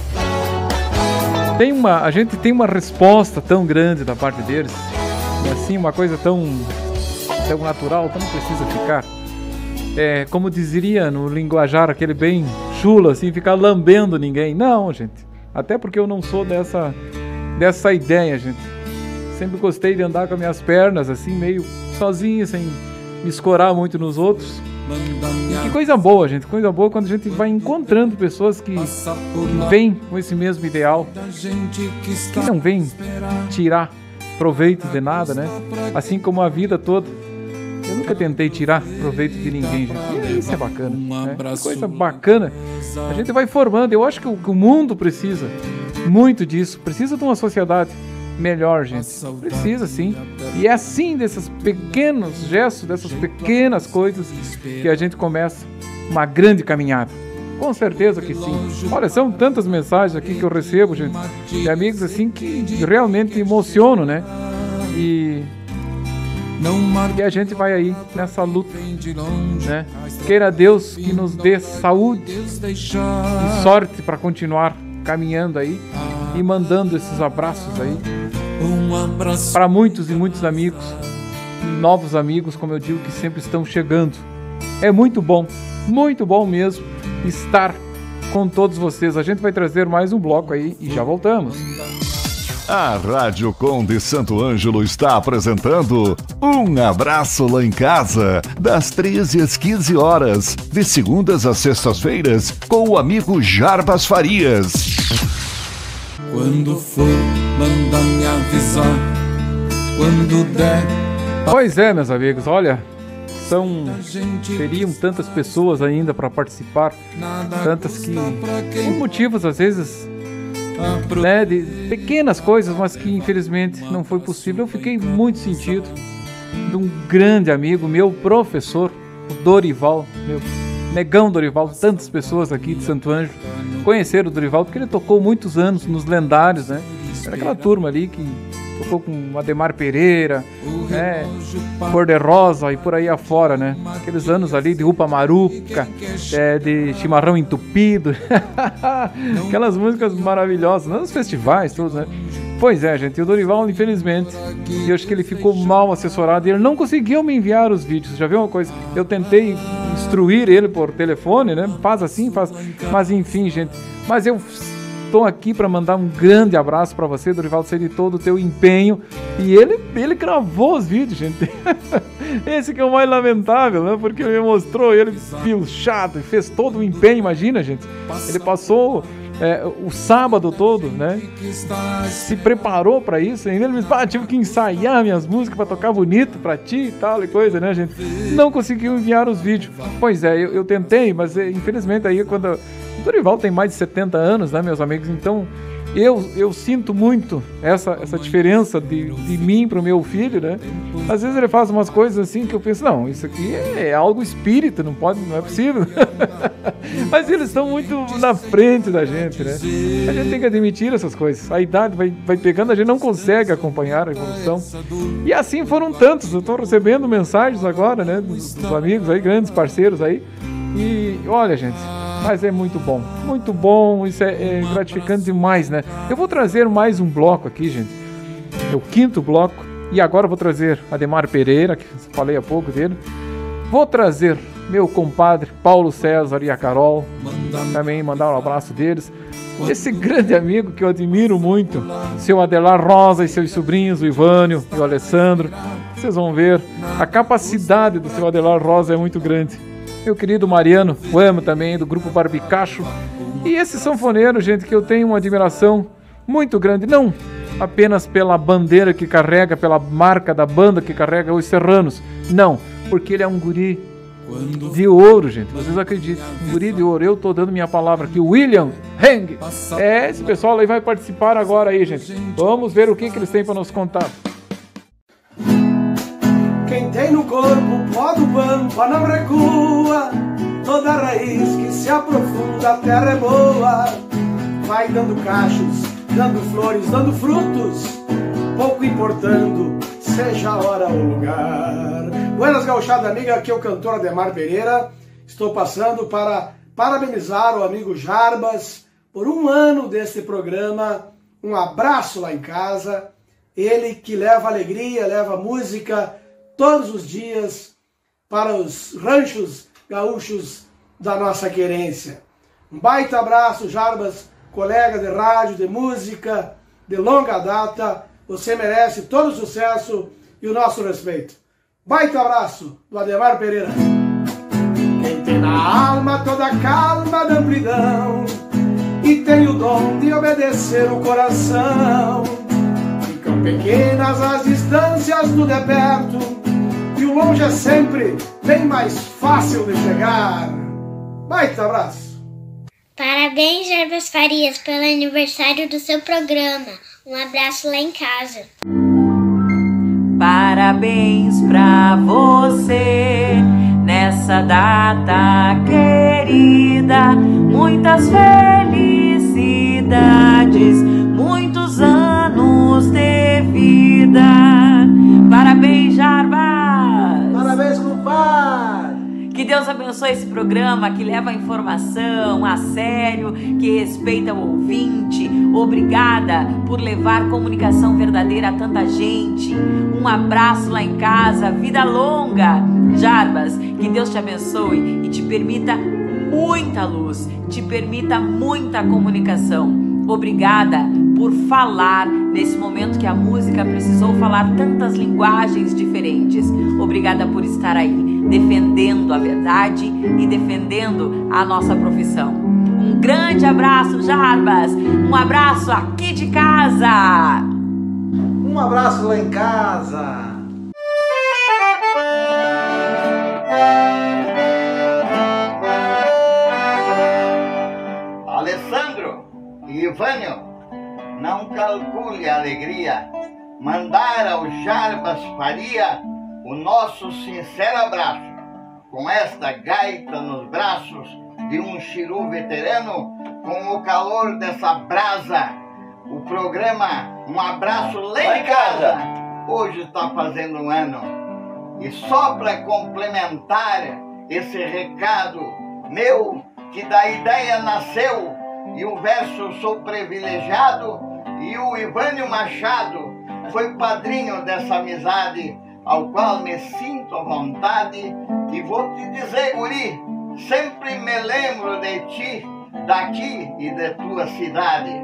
tem uma resposta tão grande da parte deles, e assim, uma coisa tão natural, tão precisa ficar. É, como dizeria no linguajar, aquele bem chulo, assim, ficar lambendo ninguém. Não, gente, até porque eu não sou dessa ideia, gente. Sempre gostei de andar com as minhas pernas, assim, meio sozinho, sem me escorar muito nos outros. E que coisa boa, gente, coisa boa quando a gente vai encontrando pessoas que vêm com esse mesmo ideal, que não vêm tirar proveito de nada, né? Assim como a vida toda. Eu nunca tentei tirar proveito de ninguém, gente. E isso é bacana, né? Coisa bacana. A gente vai formando. Eu acho que o mundo precisa muito disso. Precisa de uma sociedade melhor, gente. Precisa, sim. E é assim, desses pequenos gestos, dessas pequenas coisas, que a gente começa uma grande caminhada. Com certeza que sim. Olha, são tantas mensagens aqui que eu recebo, gente, de amigos assim que realmente emocionam, né? E a gente vai aí nessa luta, né? Queira Deus que nos dê saúde e sorte para continuar caminhando aí e mandando esses abraços aí para muitos e muitos amigos, novos amigos, como eu digo, que sempre estão chegando. É muito bom mesmo estar com todos vocês. A gente vai trazer mais um bloco aí e já voltamos. A Rádio Conde Santo Ângelo está apresentando Um Abraço Lá em Casa, das 13 às 15 horas, de segundas às sextas-feiras, com o amigo Jarbas Farias. Quando for, manda me avisar, quando der. Pois é, meus amigos, olha, teriam tantas pessoas ainda para participar, tantas que, por motivos às vezes né, de pequenas coisas, mas que infelizmente não foi possível. Eu fiquei muito sentido de um grande amigo, meu professor, o Dorival, meu negão Dorival. Tantas pessoas aqui de Santo Ângelo conheceram o Dorival, porque ele tocou muitos anos nos lendários, né? Era aquela turma ali que tocou com Ademar Pereira, né? Cor de Rosa e por aí afora, né? Aqueles anos ali de Upa Maruca, de Chimarrão Entupido, aquelas músicas maravilhosas, nos festivais todos, né? Pois é, gente, o Dorival, infelizmente, eu acho que ele ficou mal assessorado e ele não conseguiu me enviar os vídeos. Já viu uma coisa? Eu tentei instruir ele por telefone, né? Faz assim, faz... Mas enfim, gente. Mas eu estou aqui para mandar um grande abraço para você, Dorival, sei de todo o teu empenho. E ele gravou os vídeos, gente. Esse que é o mais lamentável, né? Porque me mostrou ele pilchado e fez todo o empenho, imagina, gente. Ele passou... o sábado todo, né? Se preparou para isso. Ainda ele me disse, tive que ensaiar minhas músicas para tocar bonito para ti e tal e coisa, né, gente? Não conseguiu enviar os vídeos. Pois é, eu tentei, mas infelizmente aí quando... O Dorival tem mais de 70 anos, né, meus amigos? Então eu sinto muito essa diferença de mim para o meu filho, né? Às vezes ele faz umas coisas assim que eu penso, não, isso aqui é algo espírita, não é possível. Mas eles estão muito na frente da gente, né? A gente tem que admitir essas coisas. A idade vai pegando, a gente não consegue acompanhar a evolução. E assim foram tantos. Eu estou recebendo mensagens agora, né? Dos amigos aí, grandes parceiros aí. E olha, gente, mas é muito bom, isso é gratificante demais, né? Eu vou trazer mais um bloco aqui, gente. É o 5º bloco. E agora eu vou trazer Ademar Pereira, que falei há pouco dele. Vou trazer meu compadre Paulo César e a Carol, também mandar um abraço deles. Esse grande amigo que eu admiro muito, seu Adelar Rosa e seus sobrinhos, o Ivânio e o Alessandro. Vocês vão ver, a capacidade do seu Adelar Rosa é muito grande. Meu querido Mariano, o amo também, do grupo Barbicacho. E esse sanfoneiro, gente, que eu tenho uma admiração muito grande, não apenas pela bandeira que carrega, pela marca da banda que carrega os Serranos, não, porque ele é um guri de ouro, gente, vocês acreditam, um guri de ouro. Eu tô dando minha palavra aqui, o William Heng, esse pessoal aí vai participar agora aí, gente. Vamos ver o que eles têm para nos contar. Quem tem no corpo pó do pampa não recua, toda raiz que se aprofunda a terra é boa, vai dando cachos, dando flores, dando frutos, pouco importando, seja a hora ou o lugar. Buenas gauchada amiga, aqui é o cantor Ademar Pereira. Estou passando para parabenizar o amigo Jarbas por 1 ano deste programa. Um abraço lá em casa. Ele que leva alegria, leva música todos os dias para os ranchos gaúchos da nossa querência. Um baita abraço, Jarbas, colega de rádio, de música, de longa data. Você merece todo o sucesso e o nosso respeito. Baita abraço do Ademar Pereira. Quem tem na alma toda a calma da amplidão e tem o dom de obedecer o coração, ficam pequenas as distâncias, tudo é perto e o longe é sempre bem mais fácil de chegar. Baita abraço. Parabéns, Jarbas Farias, pelo aniversário do seu programa. Um abraço lá em casa. Parabéns pra você nessa data querida. Muitas felicidades, muitos anos de vida. Parabéns, Jarbas. Parabéns, compadre. Que Deus abençoe esse programa que leva a informação a sério, que respeita o ouvinte. Obrigada por levar comunicação verdadeira a tanta gente. Um abraço lá em casa, vida longa. Jarbas, que Deus te abençoe e te permita muita luz, te permita muita comunicação. Obrigada por falar nesse momento que a música precisou falar tantas linguagens diferentes. Obrigada por estar aí, defendendo a verdade e defendendo a nossa profissão. Um grande abraço, Jarbas. Um abraço aqui de casa. Um abraço lá em casa. Alessandro e Ivânio, não calcule a alegria, mandar ao Jarbas Faria o nosso sincero abraço, com esta gaita nos braços de um chiru veterano, com o calor dessa brasa, o programa Um Abraço Lá em Casa hoje está fazendo um ano. E só para complementar esse recado meu, que da ideia nasceu, e o verso sou privilegiado, e o Ivânio Machado foi padrinho dessa amizade, ao qual me sinto à vontade, e vou te dizer, guri, sempre me lembro de ti, daqui e de tua cidade.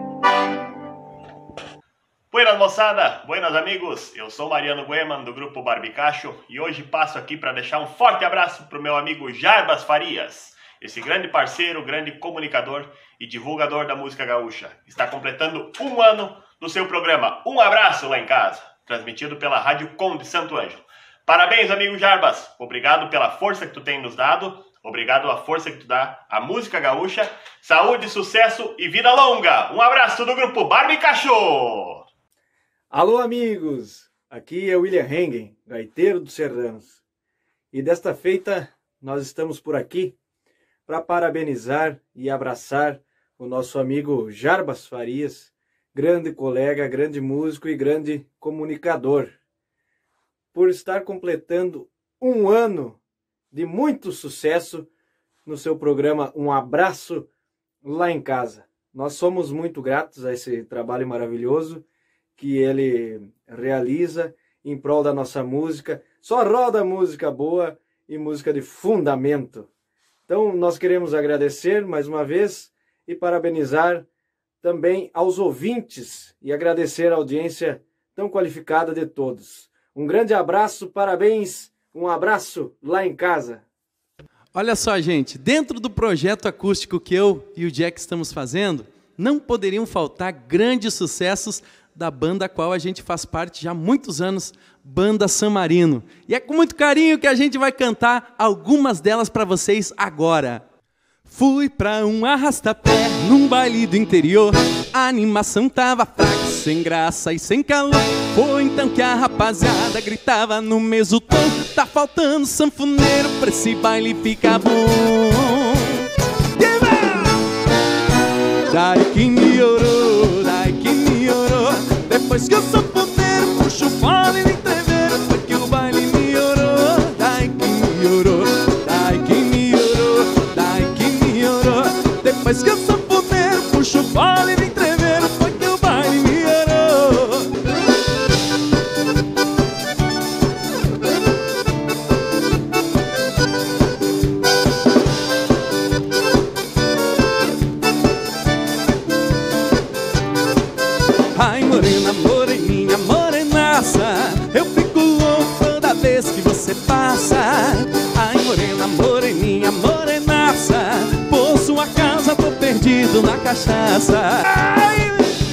Buenas moçada, buenas amigos, eu sou Mariano Gueman do grupo Barbicacho e hoje passo aqui para deixar um forte abraço para o meu amigo Jarbas Farias, esse grande parceiro, grande comunicador e divulgador da música gaúcha. Está completando um ano do seu programa Um Abraço Lá em Casa, transmitido pela Rádio Conde Santo Ângelo. Parabéns, amigo Jarbas, obrigado pela força que tu tem nos dado, obrigado à força que tu dá à música gaúcha, saúde, sucesso e vida longa. Um abraço do grupo Barbicacho! Alô, amigos! Aqui é William Hengen, gaiteiro dos Serranos. E desta feita, nós estamos por aqui para parabenizar e abraçar o nosso amigo Jarbas Farias, grande colega, grande músico e grande comunicador, por estar completando um ano de muito sucesso no seu programa Um Abraço Lá em Casa. Nós somos muito gratos a esse trabalho maravilhoso que ele realiza em prol da nossa música. Só roda música boa e música de fundamento. Então nós queremos agradecer mais uma vez e parabenizar também aos ouvintes e agradecer a audiência tão qualificada de todos. Um grande abraço, parabéns, um abraço lá em casa. Olha só, gente, dentro do projeto acústico que eu e o Jack estamos fazendo, não poderiam faltar grandes sucessos da banda a qual a gente faz parte já há muitos anos, Banda San Marino. E é com muito carinho que a gente vai cantar algumas delas para vocês agora. Fui pra um arrastapé num baile do interior, a animação tava fraca, sem graça e sem calor. Foi então que a rapaziada gritava no mesmo tom: tá faltando sanfoneiro pra esse baile ficar bom. Daí que melhorou, daí que melhorou, depois que o sanfoneiro puxa o fole de entreveiro, foi que o baile melhorou. Daí que melhorou, daí que melhorou, daí que melhorou, depois que o sanfoneiro puxa o fole de entreveiro, foi que o baile melhorou. Ai, morena, moreninha, morenaça, eu fico louco toda vez que você passa. Ai, morena, moreninha, morenaça, por sua causa tô perdido na cachaça. Ai!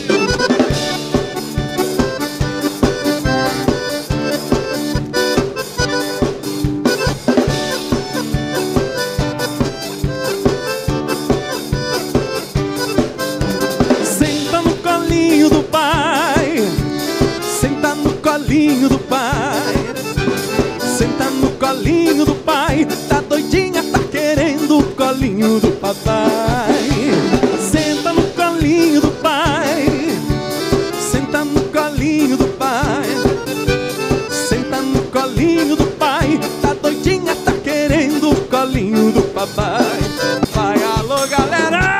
Senta no colinho do pai, senta no colinho do pai, senta no colinho do pai, tá doidinha, tá querendo o colinho do papai. Senta no colinho do pai, senta no colinho do pai, senta no colinho do pai, tá doidinha, tá querendo o colinho do papai. Vai, alô, galera!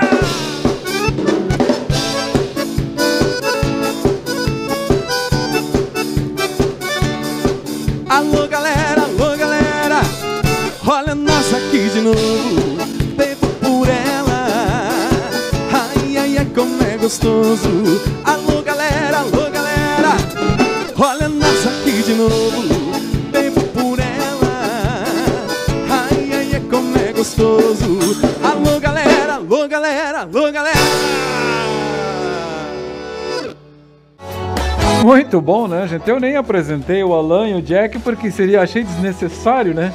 Alô galera, olha nós aqui de novo, bebo por ela, ai, ai, ai, como é gostoso. Alô galera, olha nós aqui de novo, bebo por ela, ai, ai, ai, como é gostoso. Alô galera, alô galera, alô galera. Muito bom, né, gente? Eu nem apresentei o Alan e o Jack porque achei desnecessário, né?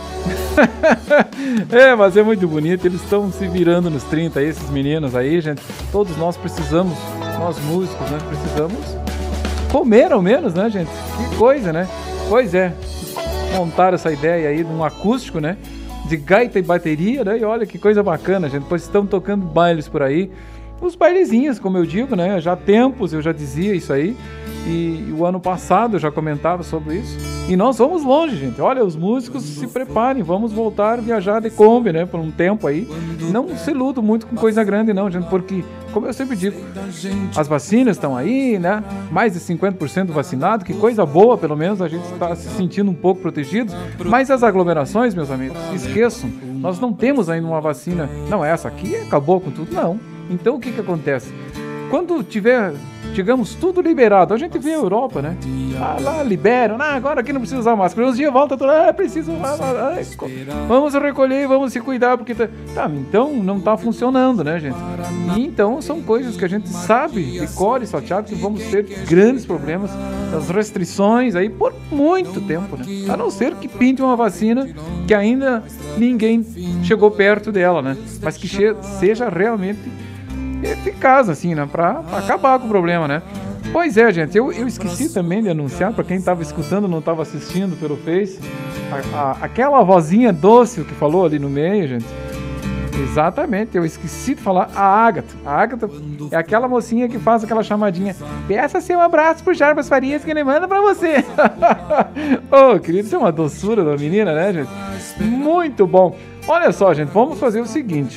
É, mas é muito bonito. Eles estão se virando nos 30, esses meninos aí, gente. Todos nós precisamos nós músicos, né, precisamos comer ao menos, né, gente? Que coisa, né? Pois é, montaram essa ideia aí de um acústico, né? De gaita e bateria, né? E olha que coisa bacana, gente. Pois estão tocando bailes por aí. Os bailezinhos, como eu digo, né? Já há tempos eu já dizia isso aí. E o ano passado eu já comentava sobre isso. E nós vamos longe, gente. Olha, os músicos se preparem. Vamos voltar a viajar de Kombi, né? Por um tempo aí. Não se iludo muito com coisa grande, não, gente. Porque, como eu sempre digo, as vacinas estão aí, né? Mais de 50% vacinado. Que coisa boa, pelo menos. A gente está se sentindo um pouco protegido. Mas as aglomerações, meus amigos, esqueçam. Nós não temos ainda uma vacina. Não, essa aqui acabou com tudo. Não. Então, o que acontece? Quando tiver, digamos, tudo liberado, a gente vê a Europa, né? Ah, lá liberam, agora aqui não precisa usar máscara. Uns dias volta tudo, preciso. Vamos recolher, vamos se cuidar, porque então não está funcionando, né, gente? E então são coisas que a gente sabe de cor e salteado que vamos ter grandes problemas das restrições aí por muito tempo, né? A não ser que pinte uma vacina que ainda ninguém chegou perto dela, né? Mas que seja realmente eficaz, assim, né? Pra acabar com o problema, né? Pois é, gente, eu esqueci também de anunciar, para quem estava escutando, não estava assistindo pelo Face, aquela vozinha doce que falou ali no meio, gente. Exatamente, eu esqueci de falar a Ágata. A Ágata é aquela mocinha que faz aquela chamadinha. Peça seu abraço pro Jarbas Farias que ele manda pra você. Oh, querido, isso é uma doçura da menina, né, gente? Muito bom. Olha só, gente, vamos fazer o seguinte.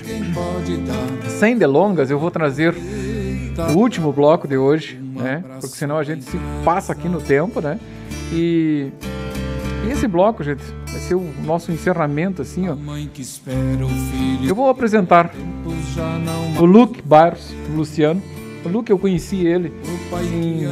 Sem delongas, eu vou trazer o último bloco de hoje, né? Porque senão a gente se passa aqui no tempo, né? E esse bloco, gente, vai ser o nosso encerramento, assim, ó. Eu vou apresentar o Luke Barros, o Luciano. O Luke, eu conheci ele em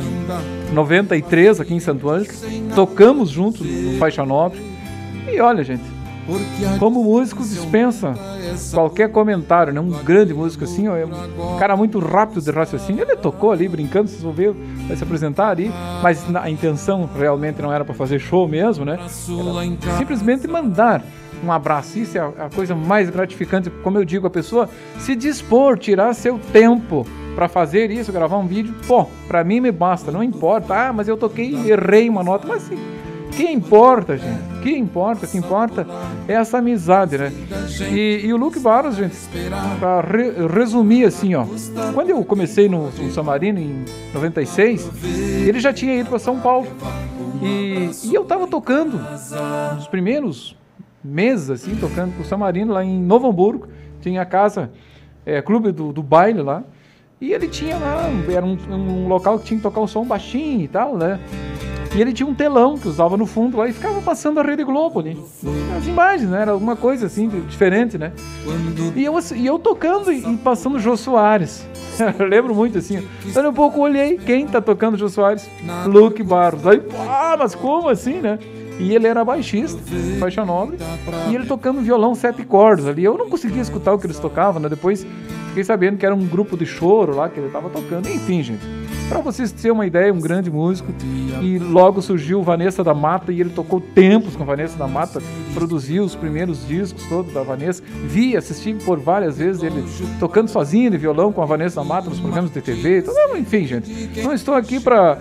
93, aqui em Santo Ângelo. Tocamos juntos no Faixa Nobre. E olha, gente, como músico dispensa qualquer comentário, né? Um grande músico assim, ó, é um cara muito rápido de raciocínio. Ele tocou ali brincando, vocês vão ver, vai se apresentar ali, mas a intenção realmente não era para fazer show mesmo, né? Era simplesmente mandar um abraço. Isso é a coisa mais gratificante, como eu digo, a pessoa se dispor, tirar seu tempo para fazer isso, gravar um vídeo, pô, para mim me basta, não importa, mas eu toquei e errei uma nota, mas assim, que importa, gente? Que importa? Que importa é essa amizade, né? E o Luke Barros, gente, para resumir assim, ó, quando eu comecei no Samarino em 96, ele já tinha ido para São Paulo e eu tava tocando nos primeiros meses, assim, tocando com o Samarino lá em Novo Hamburgo, tinha a casa, clube do baile lá, e ele tinha lá, era um local que tinha que tocar o som baixinho e tal, né? E ele tinha um telão que usava no fundo lá e ficava passando a Rede Globo ali. As imagens, né? Era alguma coisa assim, diferente, né? E eu tocando e passando Jô Soares. Eu lembro muito assim. Daí um pouco olhei, quem tá tocando Jô Soares? Luke Barros. Aí, mas como assim, né? E ele era baixista, Faixa Nobre, e ele tocando violão 7 cordas ali. Eu não conseguia escutar o que eles tocavam, né? Depois fiquei sabendo que era um grupo de choro lá que ele tava tocando. Enfim, gente, para vocês terem uma ideia, um grande músico. E logo surgiu Vanessa da Mata, e ele tocou tempos com Vanessa da Mata, produziu os primeiros discos todos da Vanessa. Assisti por várias vezes ele tocando sozinho de violão com a Vanessa da Mata nos programas de TV. Então, enfim, gente, não estou aqui para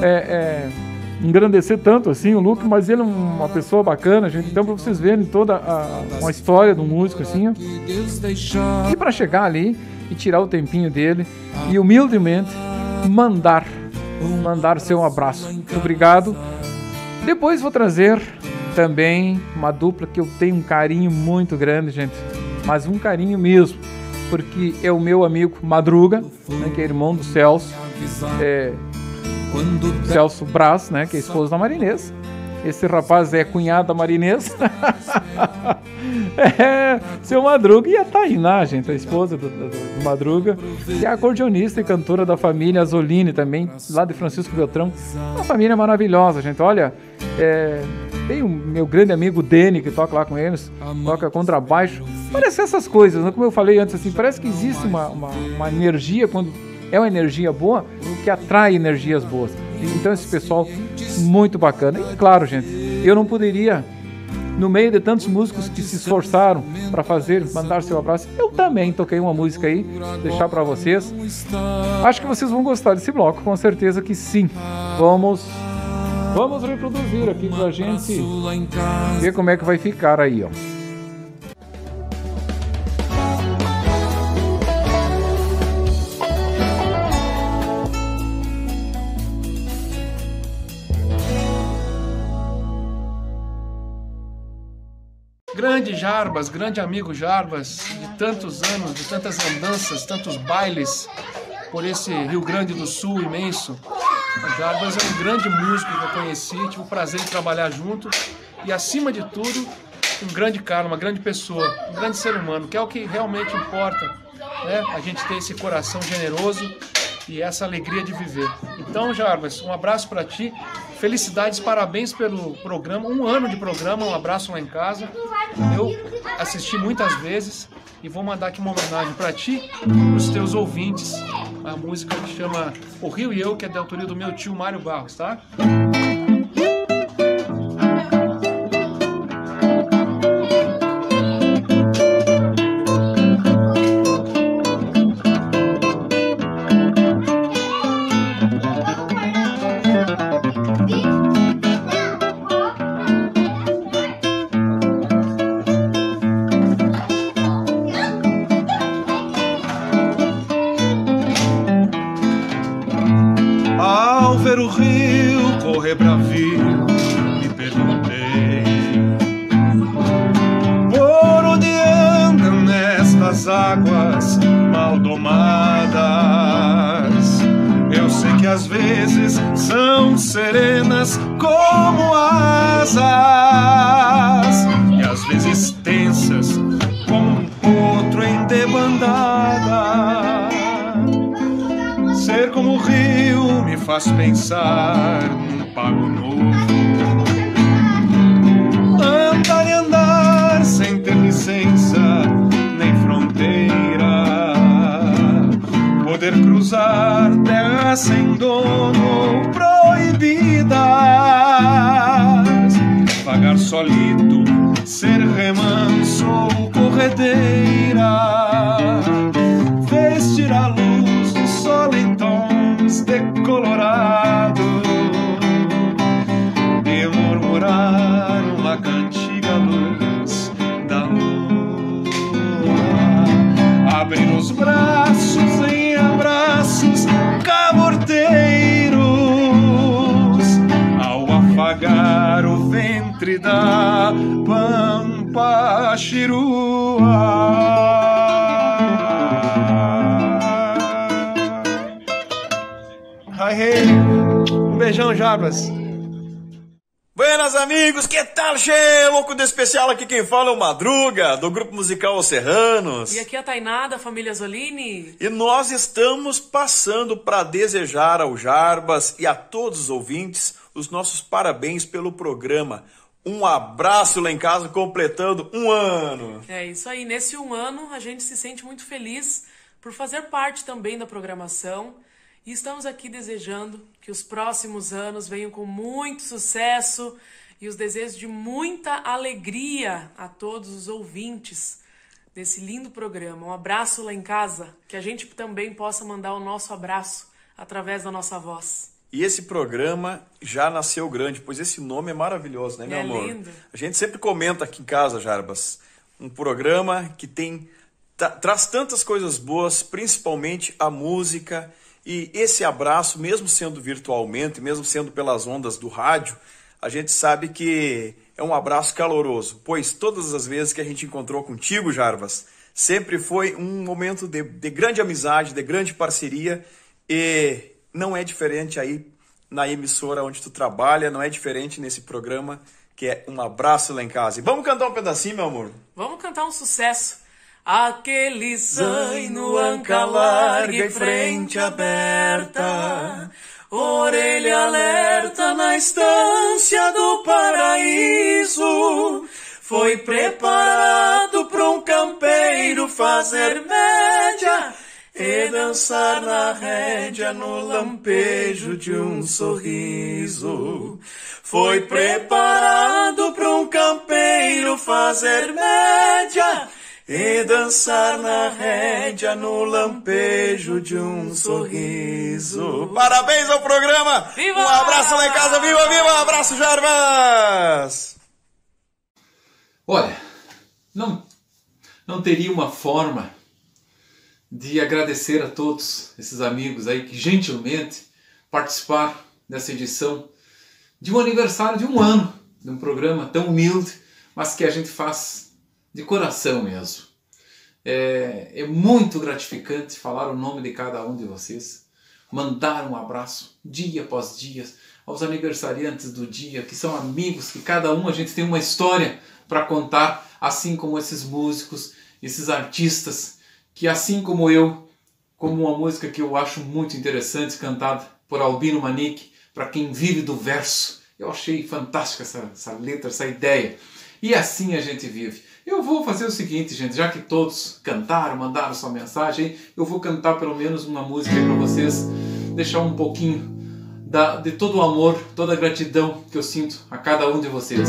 engrandecer tanto assim o Luke, mas ele é uma pessoa bacana, gente. Então, para vocês verem toda uma história do músico assim, ó. E para chegar ali e tirar o tempinho dele e humildemente mandar seu abraço. Muito obrigado. Depois vou trazer também uma dupla que eu tenho um carinho muito grande, gente, mas um carinho mesmo, porque é o meu amigo Madruga, né, que é irmão do Celso, Celso Brás, né, que é esposo da Marinês. Esse rapaz é cunhado da Marinês. Seu Madruga. E a Tainá, gente, a esposa do Madruga, que é acordeonista e cantora da família Azolini também, lá de Francisco Beltrão. Uma família maravilhosa, gente. Olha, tem o meu grande amigo Dene, que toca lá com eles, toca contrabaixo. Parece essas coisas, né? Como eu falei antes, assim, parece que existe uma energia, quando é uma energia boa, que atrai energias boas. Então esse pessoal muito bacana. E claro, gente, eu não poderia no meio de tantos músicos que se esforçaram para mandar seu abraço, eu também toquei uma música aí, deixar para vocês. Acho que vocês vão gostar desse bloco, com certeza que sim. Vamos reproduzir aqui pra gente ver como é que vai ficar aí, ó. Grande Jarbas, grande amigo Jarbas, de tantos anos, de tantas andanças, tantos bailes por esse Rio Grande do Sul imenso. O Jarbas é um grande músico que eu conheci, tive o prazer de trabalhar junto e, acima de tudo, um grande cara, uma grande pessoa, um grande ser humano, que é o que realmente importa, né? A gente ter esse coração generoso e essa alegria de viver. Então, Jarbas, um abraço para ti, felicidades, parabéns pelo programa, 1 ano de programa, um abraço lá em casa. Eu assisti muitas vezes e vou mandar aqui uma homenagem para ti e para os teus ouvintes. A música que chama O Rio e Eu, que é da autoria do meu tio Mário Barros, tá? O rio correr bravio, me perguntei por onde andam nestas águas mal domadas. Eu sei que às vezes são serenas como asas e às vezes tensas como um potro em debandada. Ser como o rio me faz pensar num pago novo. Andar e andar sem ter licença nem fronteira. Poder cruzar terras sem dono proibidas. Vagar solito, ser remanso ou corredeira. Vestir a luz do sol em tons decolorado e murmurar uma cantiga à luz da lua. Abrir os braços em abraços caborteiros ao afagar o ventre da pampa chirua. Um beijão, Jarbas. Buenas amigos, que tal, che? Louco de especial, aqui quem fala é o Madruga, do grupo musical Os Serranos. E aqui é a Tainá, da família Zolini. E nós estamos passando para desejar ao Jarbas e a todos os ouvintes os nossos parabéns pelo programa. Um abraço lá em casa, completando 1 ano. É isso aí, nesse 1 ano a gente se sente muito feliz por fazer parte também da programação. E estamos aqui desejando que os próximos anos venham com muito sucesso e os desejos de muita alegria a todos os ouvintes desse lindo programa. Um abraço lá em casa, que a gente também possa mandar o nosso abraço através da nossa voz. E esse programa já nasceu grande, pois esse nome é maravilhoso, né, meu amor? É lindo. A gente sempre comenta aqui em casa, Jarbas, um programa que traz tantas coisas boas, principalmente a música. E esse abraço, mesmo sendo virtualmente, mesmo sendo pelas ondas do rádio, a gente sabe que é um abraço caloroso, pois todas as vezes que a gente encontrou contigo, Jarbas, sempre foi um momento de grande amizade, de grande parceria, e não é diferente aí na emissora onde tu trabalha, não é diferente nesse programa, que é Um Abraço Lá em Casa. E vamos cantar um pedacinho, meu amor? Vamos cantar um sucesso. Aquele zaino, anca larga e frente aberta, orelha alerta na estância do paraíso, foi preparado para um campeiro fazer média e dançar na rédea no lampejo de um sorriso. foi preparado para um campeiro fazer média e dançar na rédea no lampejo de um sorriso. Parabéns ao programa! Viva! Um abraço lá em casa, viva, viva! Um abraço, Jarbas! Olha, não teria uma forma de agradecer a todos esses amigos aí que gentilmente participaram dessa edição de um aniversário de um ano, de um programa tão humilde, mas que a gente faz de coração mesmo. É muito gratificante falar o nome de cada um de vocês, mandar um abraço dia após dia aos aniversariantes do dia, que são amigos, que cada um a gente tem uma história para contar, assim como esses músicos, esses artistas, que assim como eu, como uma música que eu acho muito interessante, cantada por Albino Manique, para quem vive do verso. Eu achei fantástica essa letra, essa ideia. E assim a gente vive. Eu vou fazer o seguinte, gente, já que todos cantaram, mandaram sua mensagem, eu vou cantar pelo menos uma música para vocês, deixar um pouquinho de todo o amor, toda a gratidão que eu sinto a cada um de vocês.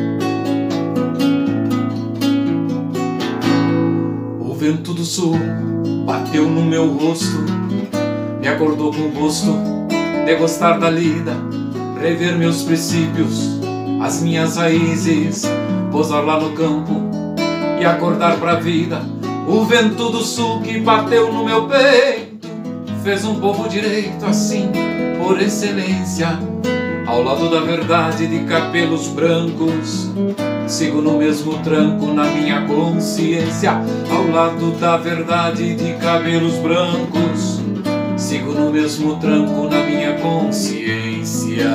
O vento do sul bateu no meu rosto, me acordou com gosto de gostar da lida, rever meus princípios, as minhas raízes, pousar lá no campo e acordar pra vida. O vento do sul que bateu no meu peito fez um povo direito assim, por excelência, ao lado da verdade de cabelos brancos. Sigo no mesmo tranco na minha consciência, ao lado da verdade de cabelos brancos. Sigo no mesmo tranco na minha consciência.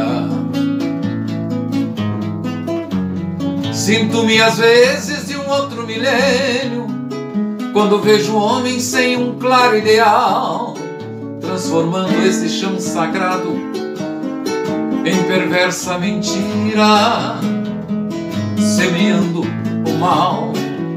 Sinto-me às vezes de um outro milênio, quando vejo homens sem um claro ideal, transformando esse chão sagrado em perversa mentira, semeando o mal.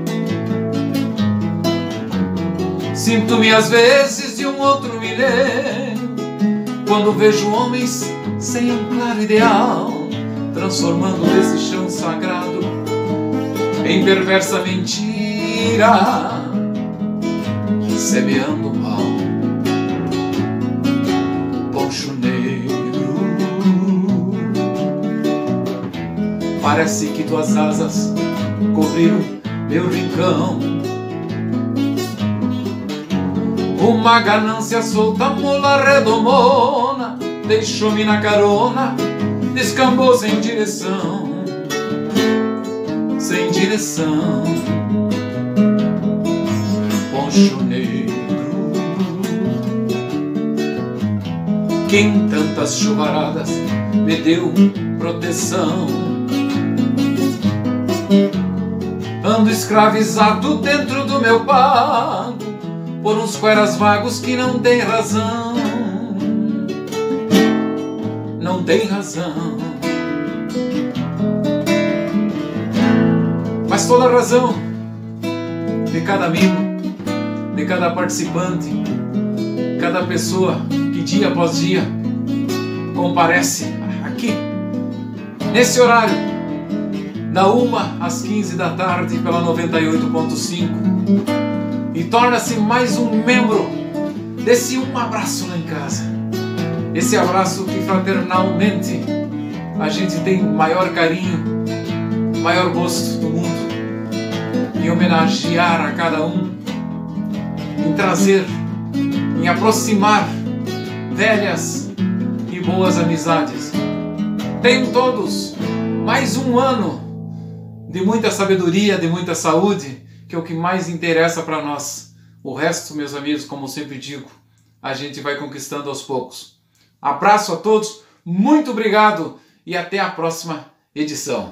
Sinto-me às vezes de um outro milênio, quando vejo homens sem um claro ideal, transformando esse chão sagrado em perversa mentira, semeando o mal. Poncho negro, parece que tuas asas cobriram meu rincão. Uma ganância solta, mula redomona, deixou-me na carona, descambou sem direção, sem direção. Poncho negro, que em tantas chuvaradas me deu proteção. Ando escravizado dentro do meu pago por uns cueras vagos que não têm razão, não tem razão. Mas toda a razão de cada amigo, de cada participante, cada pessoa que dia após dia comparece aqui, nesse horário, da 1 às 15 da tarde pela 98.5, e torna-se mais um membro desse Um Abraço Lá em Casa. Esse abraço que fraternalmente a gente tem maior carinho, maior gosto do mundo, em homenagear a cada um, em trazer, em aproximar velhas e boas amizades. Tenham todos mais um ano de muita sabedoria, de muita saúde, que é o que mais interessa para nós. O resto, meus amigos, como sempre digo, a gente vai conquistando aos poucos. Abraço a todos, muito obrigado e até a próxima edição.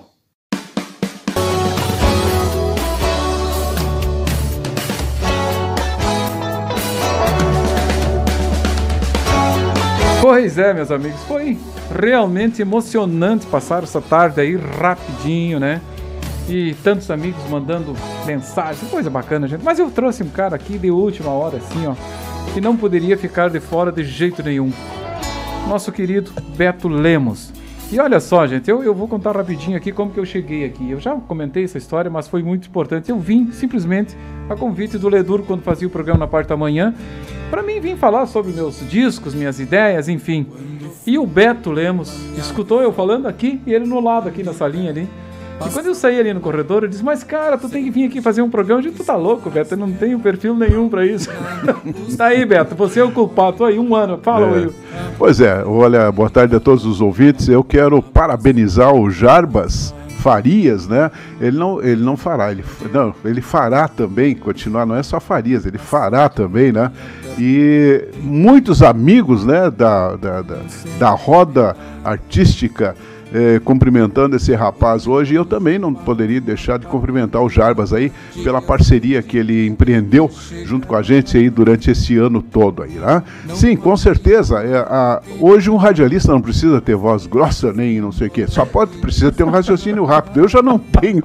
Pois é, meus amigos, foi realmente emocionante passar essa tarde aí rapidinho, né? E tantos amigos mandando mensagens, coisa bacana, gente. Mas eu trouxe um cara aqui de última hora, assim, ó, que não poderia ficar de fora de jeito nenhum. Nosso querido Beto Lemos. E olha só, gente, eu vou contar rapidinho aqui como que eu cheguei aqui. Eu já comentei essa história, mas foi muito importante. Eu vim simplesmente a convite do Ledur, quando fazia o programa na parte da manhã, para mim vir falar sobre meus discos, minhas ideias, enfim. E o Beto Lemos escutou eu falando aqui e ele no lado, aqui na salinha ali. E quando eu saí ali no corredor, eu disse, mas cara, tu tem que vir aqui fazer um programa. Eu disse, tu tá louco, Beto, eu não tenho perfil nenhum pra isso. Tá aí, Beto, você é o culpado, tô aí 1 ano, fala, Will. Pois é, olha, boa tarde a todos os ouvintes, eu quero parabenizar o Jarbas Farias, né? Ele não fará, ele fará também, continuar, não é só Farias, ele fará também, né? E muitos amigos, né, da roda artística, cumprimentando esse rapaz hoje. Eu também não poderia deixar de cumprimentar o Jarbas aí pela parceria que ele empreendeu junto com a gente aí durante esse ano todo aí, né? Sim, com certeza, hoje um radialista não precisa ter voz grossa nem não sei o que, precisa ter um raciocínio rápido. Eu já não tenho,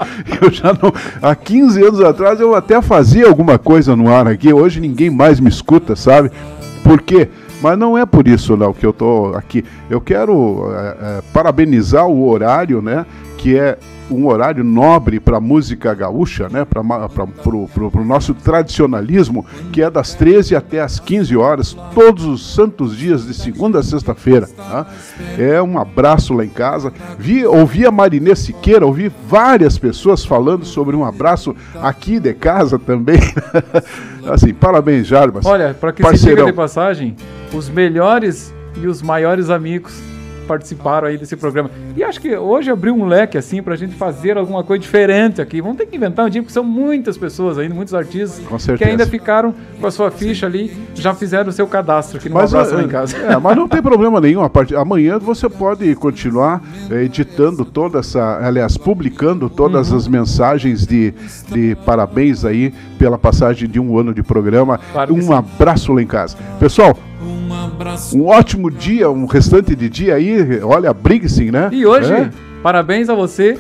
há 15 anos atrás eu até fazia alguma coisa no ar aqui, hoje ninguém mais me escuta, sabe? Por quê? Mas não é por isso não que eu estou aqui. Eu quero parabenizar o horário, né, que é um horário nobre para a música gaúcha, né, para o nosso tradicionalismo, que é das 13 até as 15 horas, todos os santos dias, de segunda a sexta-feira. Tá? É um abraço lá em casa. Ouvi a Marinê Siqueira, ouvi várias pessoas falando sobre um abraço aqui de casa também. Assim, parabéns, Jarbas. Olha, para que se diga de passagem, os melhores e os maiores amigos participaram aí desse programa. E acho que hoje abriu um leque assim pra gente fazer alguma coisa diferente aqui. Vamos ter que inventar um dia, porque são muitas pessoas ainda, muitos artistas que ainda ficaram com a sua ficha ali, já fizeram o seu cadastro aqui no Abraço Lá em Casa. Mas não tem problema nenhum. Amanhã você pode continuar editando publicando todas as mensagens de parabéns aí pela passagem de 1 ano de programa. Claro, Abraço Lá em Casa. Pessoal, um ótimo dia, um restante de dia aí, olha, Briggsing, né? E hoje, parabéns a você.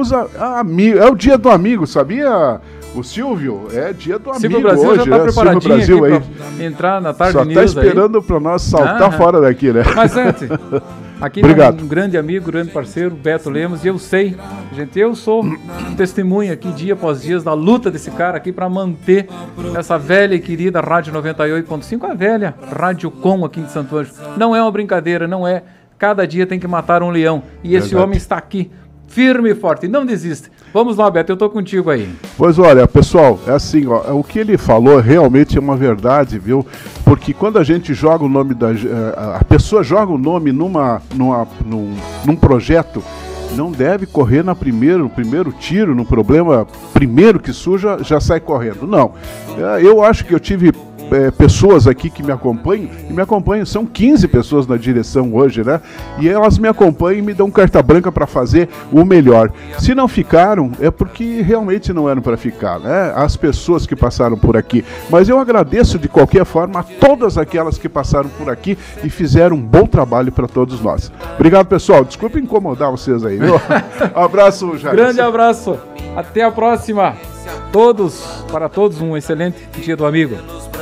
É o dia do amigo, sabia? O Silvio, é dia do amigo Brasil hoje, já tá preparadinho Silvio Brasil aqui aí. Pra entrar na tarde Só tá esperando para nós saltar fora daqui, né? Mas antes, aqui tem um grande amigo, grande parceiro, Beto Lemos, e eu sei, gente, eu sou testemunha aqui dia após dia da luta desse cara aqui para manter essa velha e querida Rádio 98.5, a velha Rádio Com aqui de Santo Ângelo. Não é uma brincadeira, não é. Cada dia tem que matar um leão. E esse homem está aqui, firme e forte, não desiste. Vamos lá, Beto, eu tô contigo aí. Pois olha, pessoal, é assim, ó, o que ele falou realmente é uma verdade, viu? Porque quando a gente joga o nome a pessoa joga o nome num projeto, não deve correr no primeiro tiro, no problema primeiro que surja, já sai correndo. Não, eu acho que eu tive pessoas aqui que me acompanham, são 15 pessoas na direção hoje, né? E elas me acompanham e me dão carta branca para fazer o melhor. Se não ficaram, é porque realmente não eram para ficar, né? As pessoas que passaram por aqui. Mas eu agradeço de qualquer forma a todas aquelas que passaram por aqui e fizeram um bom trabalho para todos nós. Obrigado, pessoal. Desculpa incomodar vocês aí, viu? Abraço, Jair. Grande abraço. Até a próxima. Para todos, um excelente dia do amigo.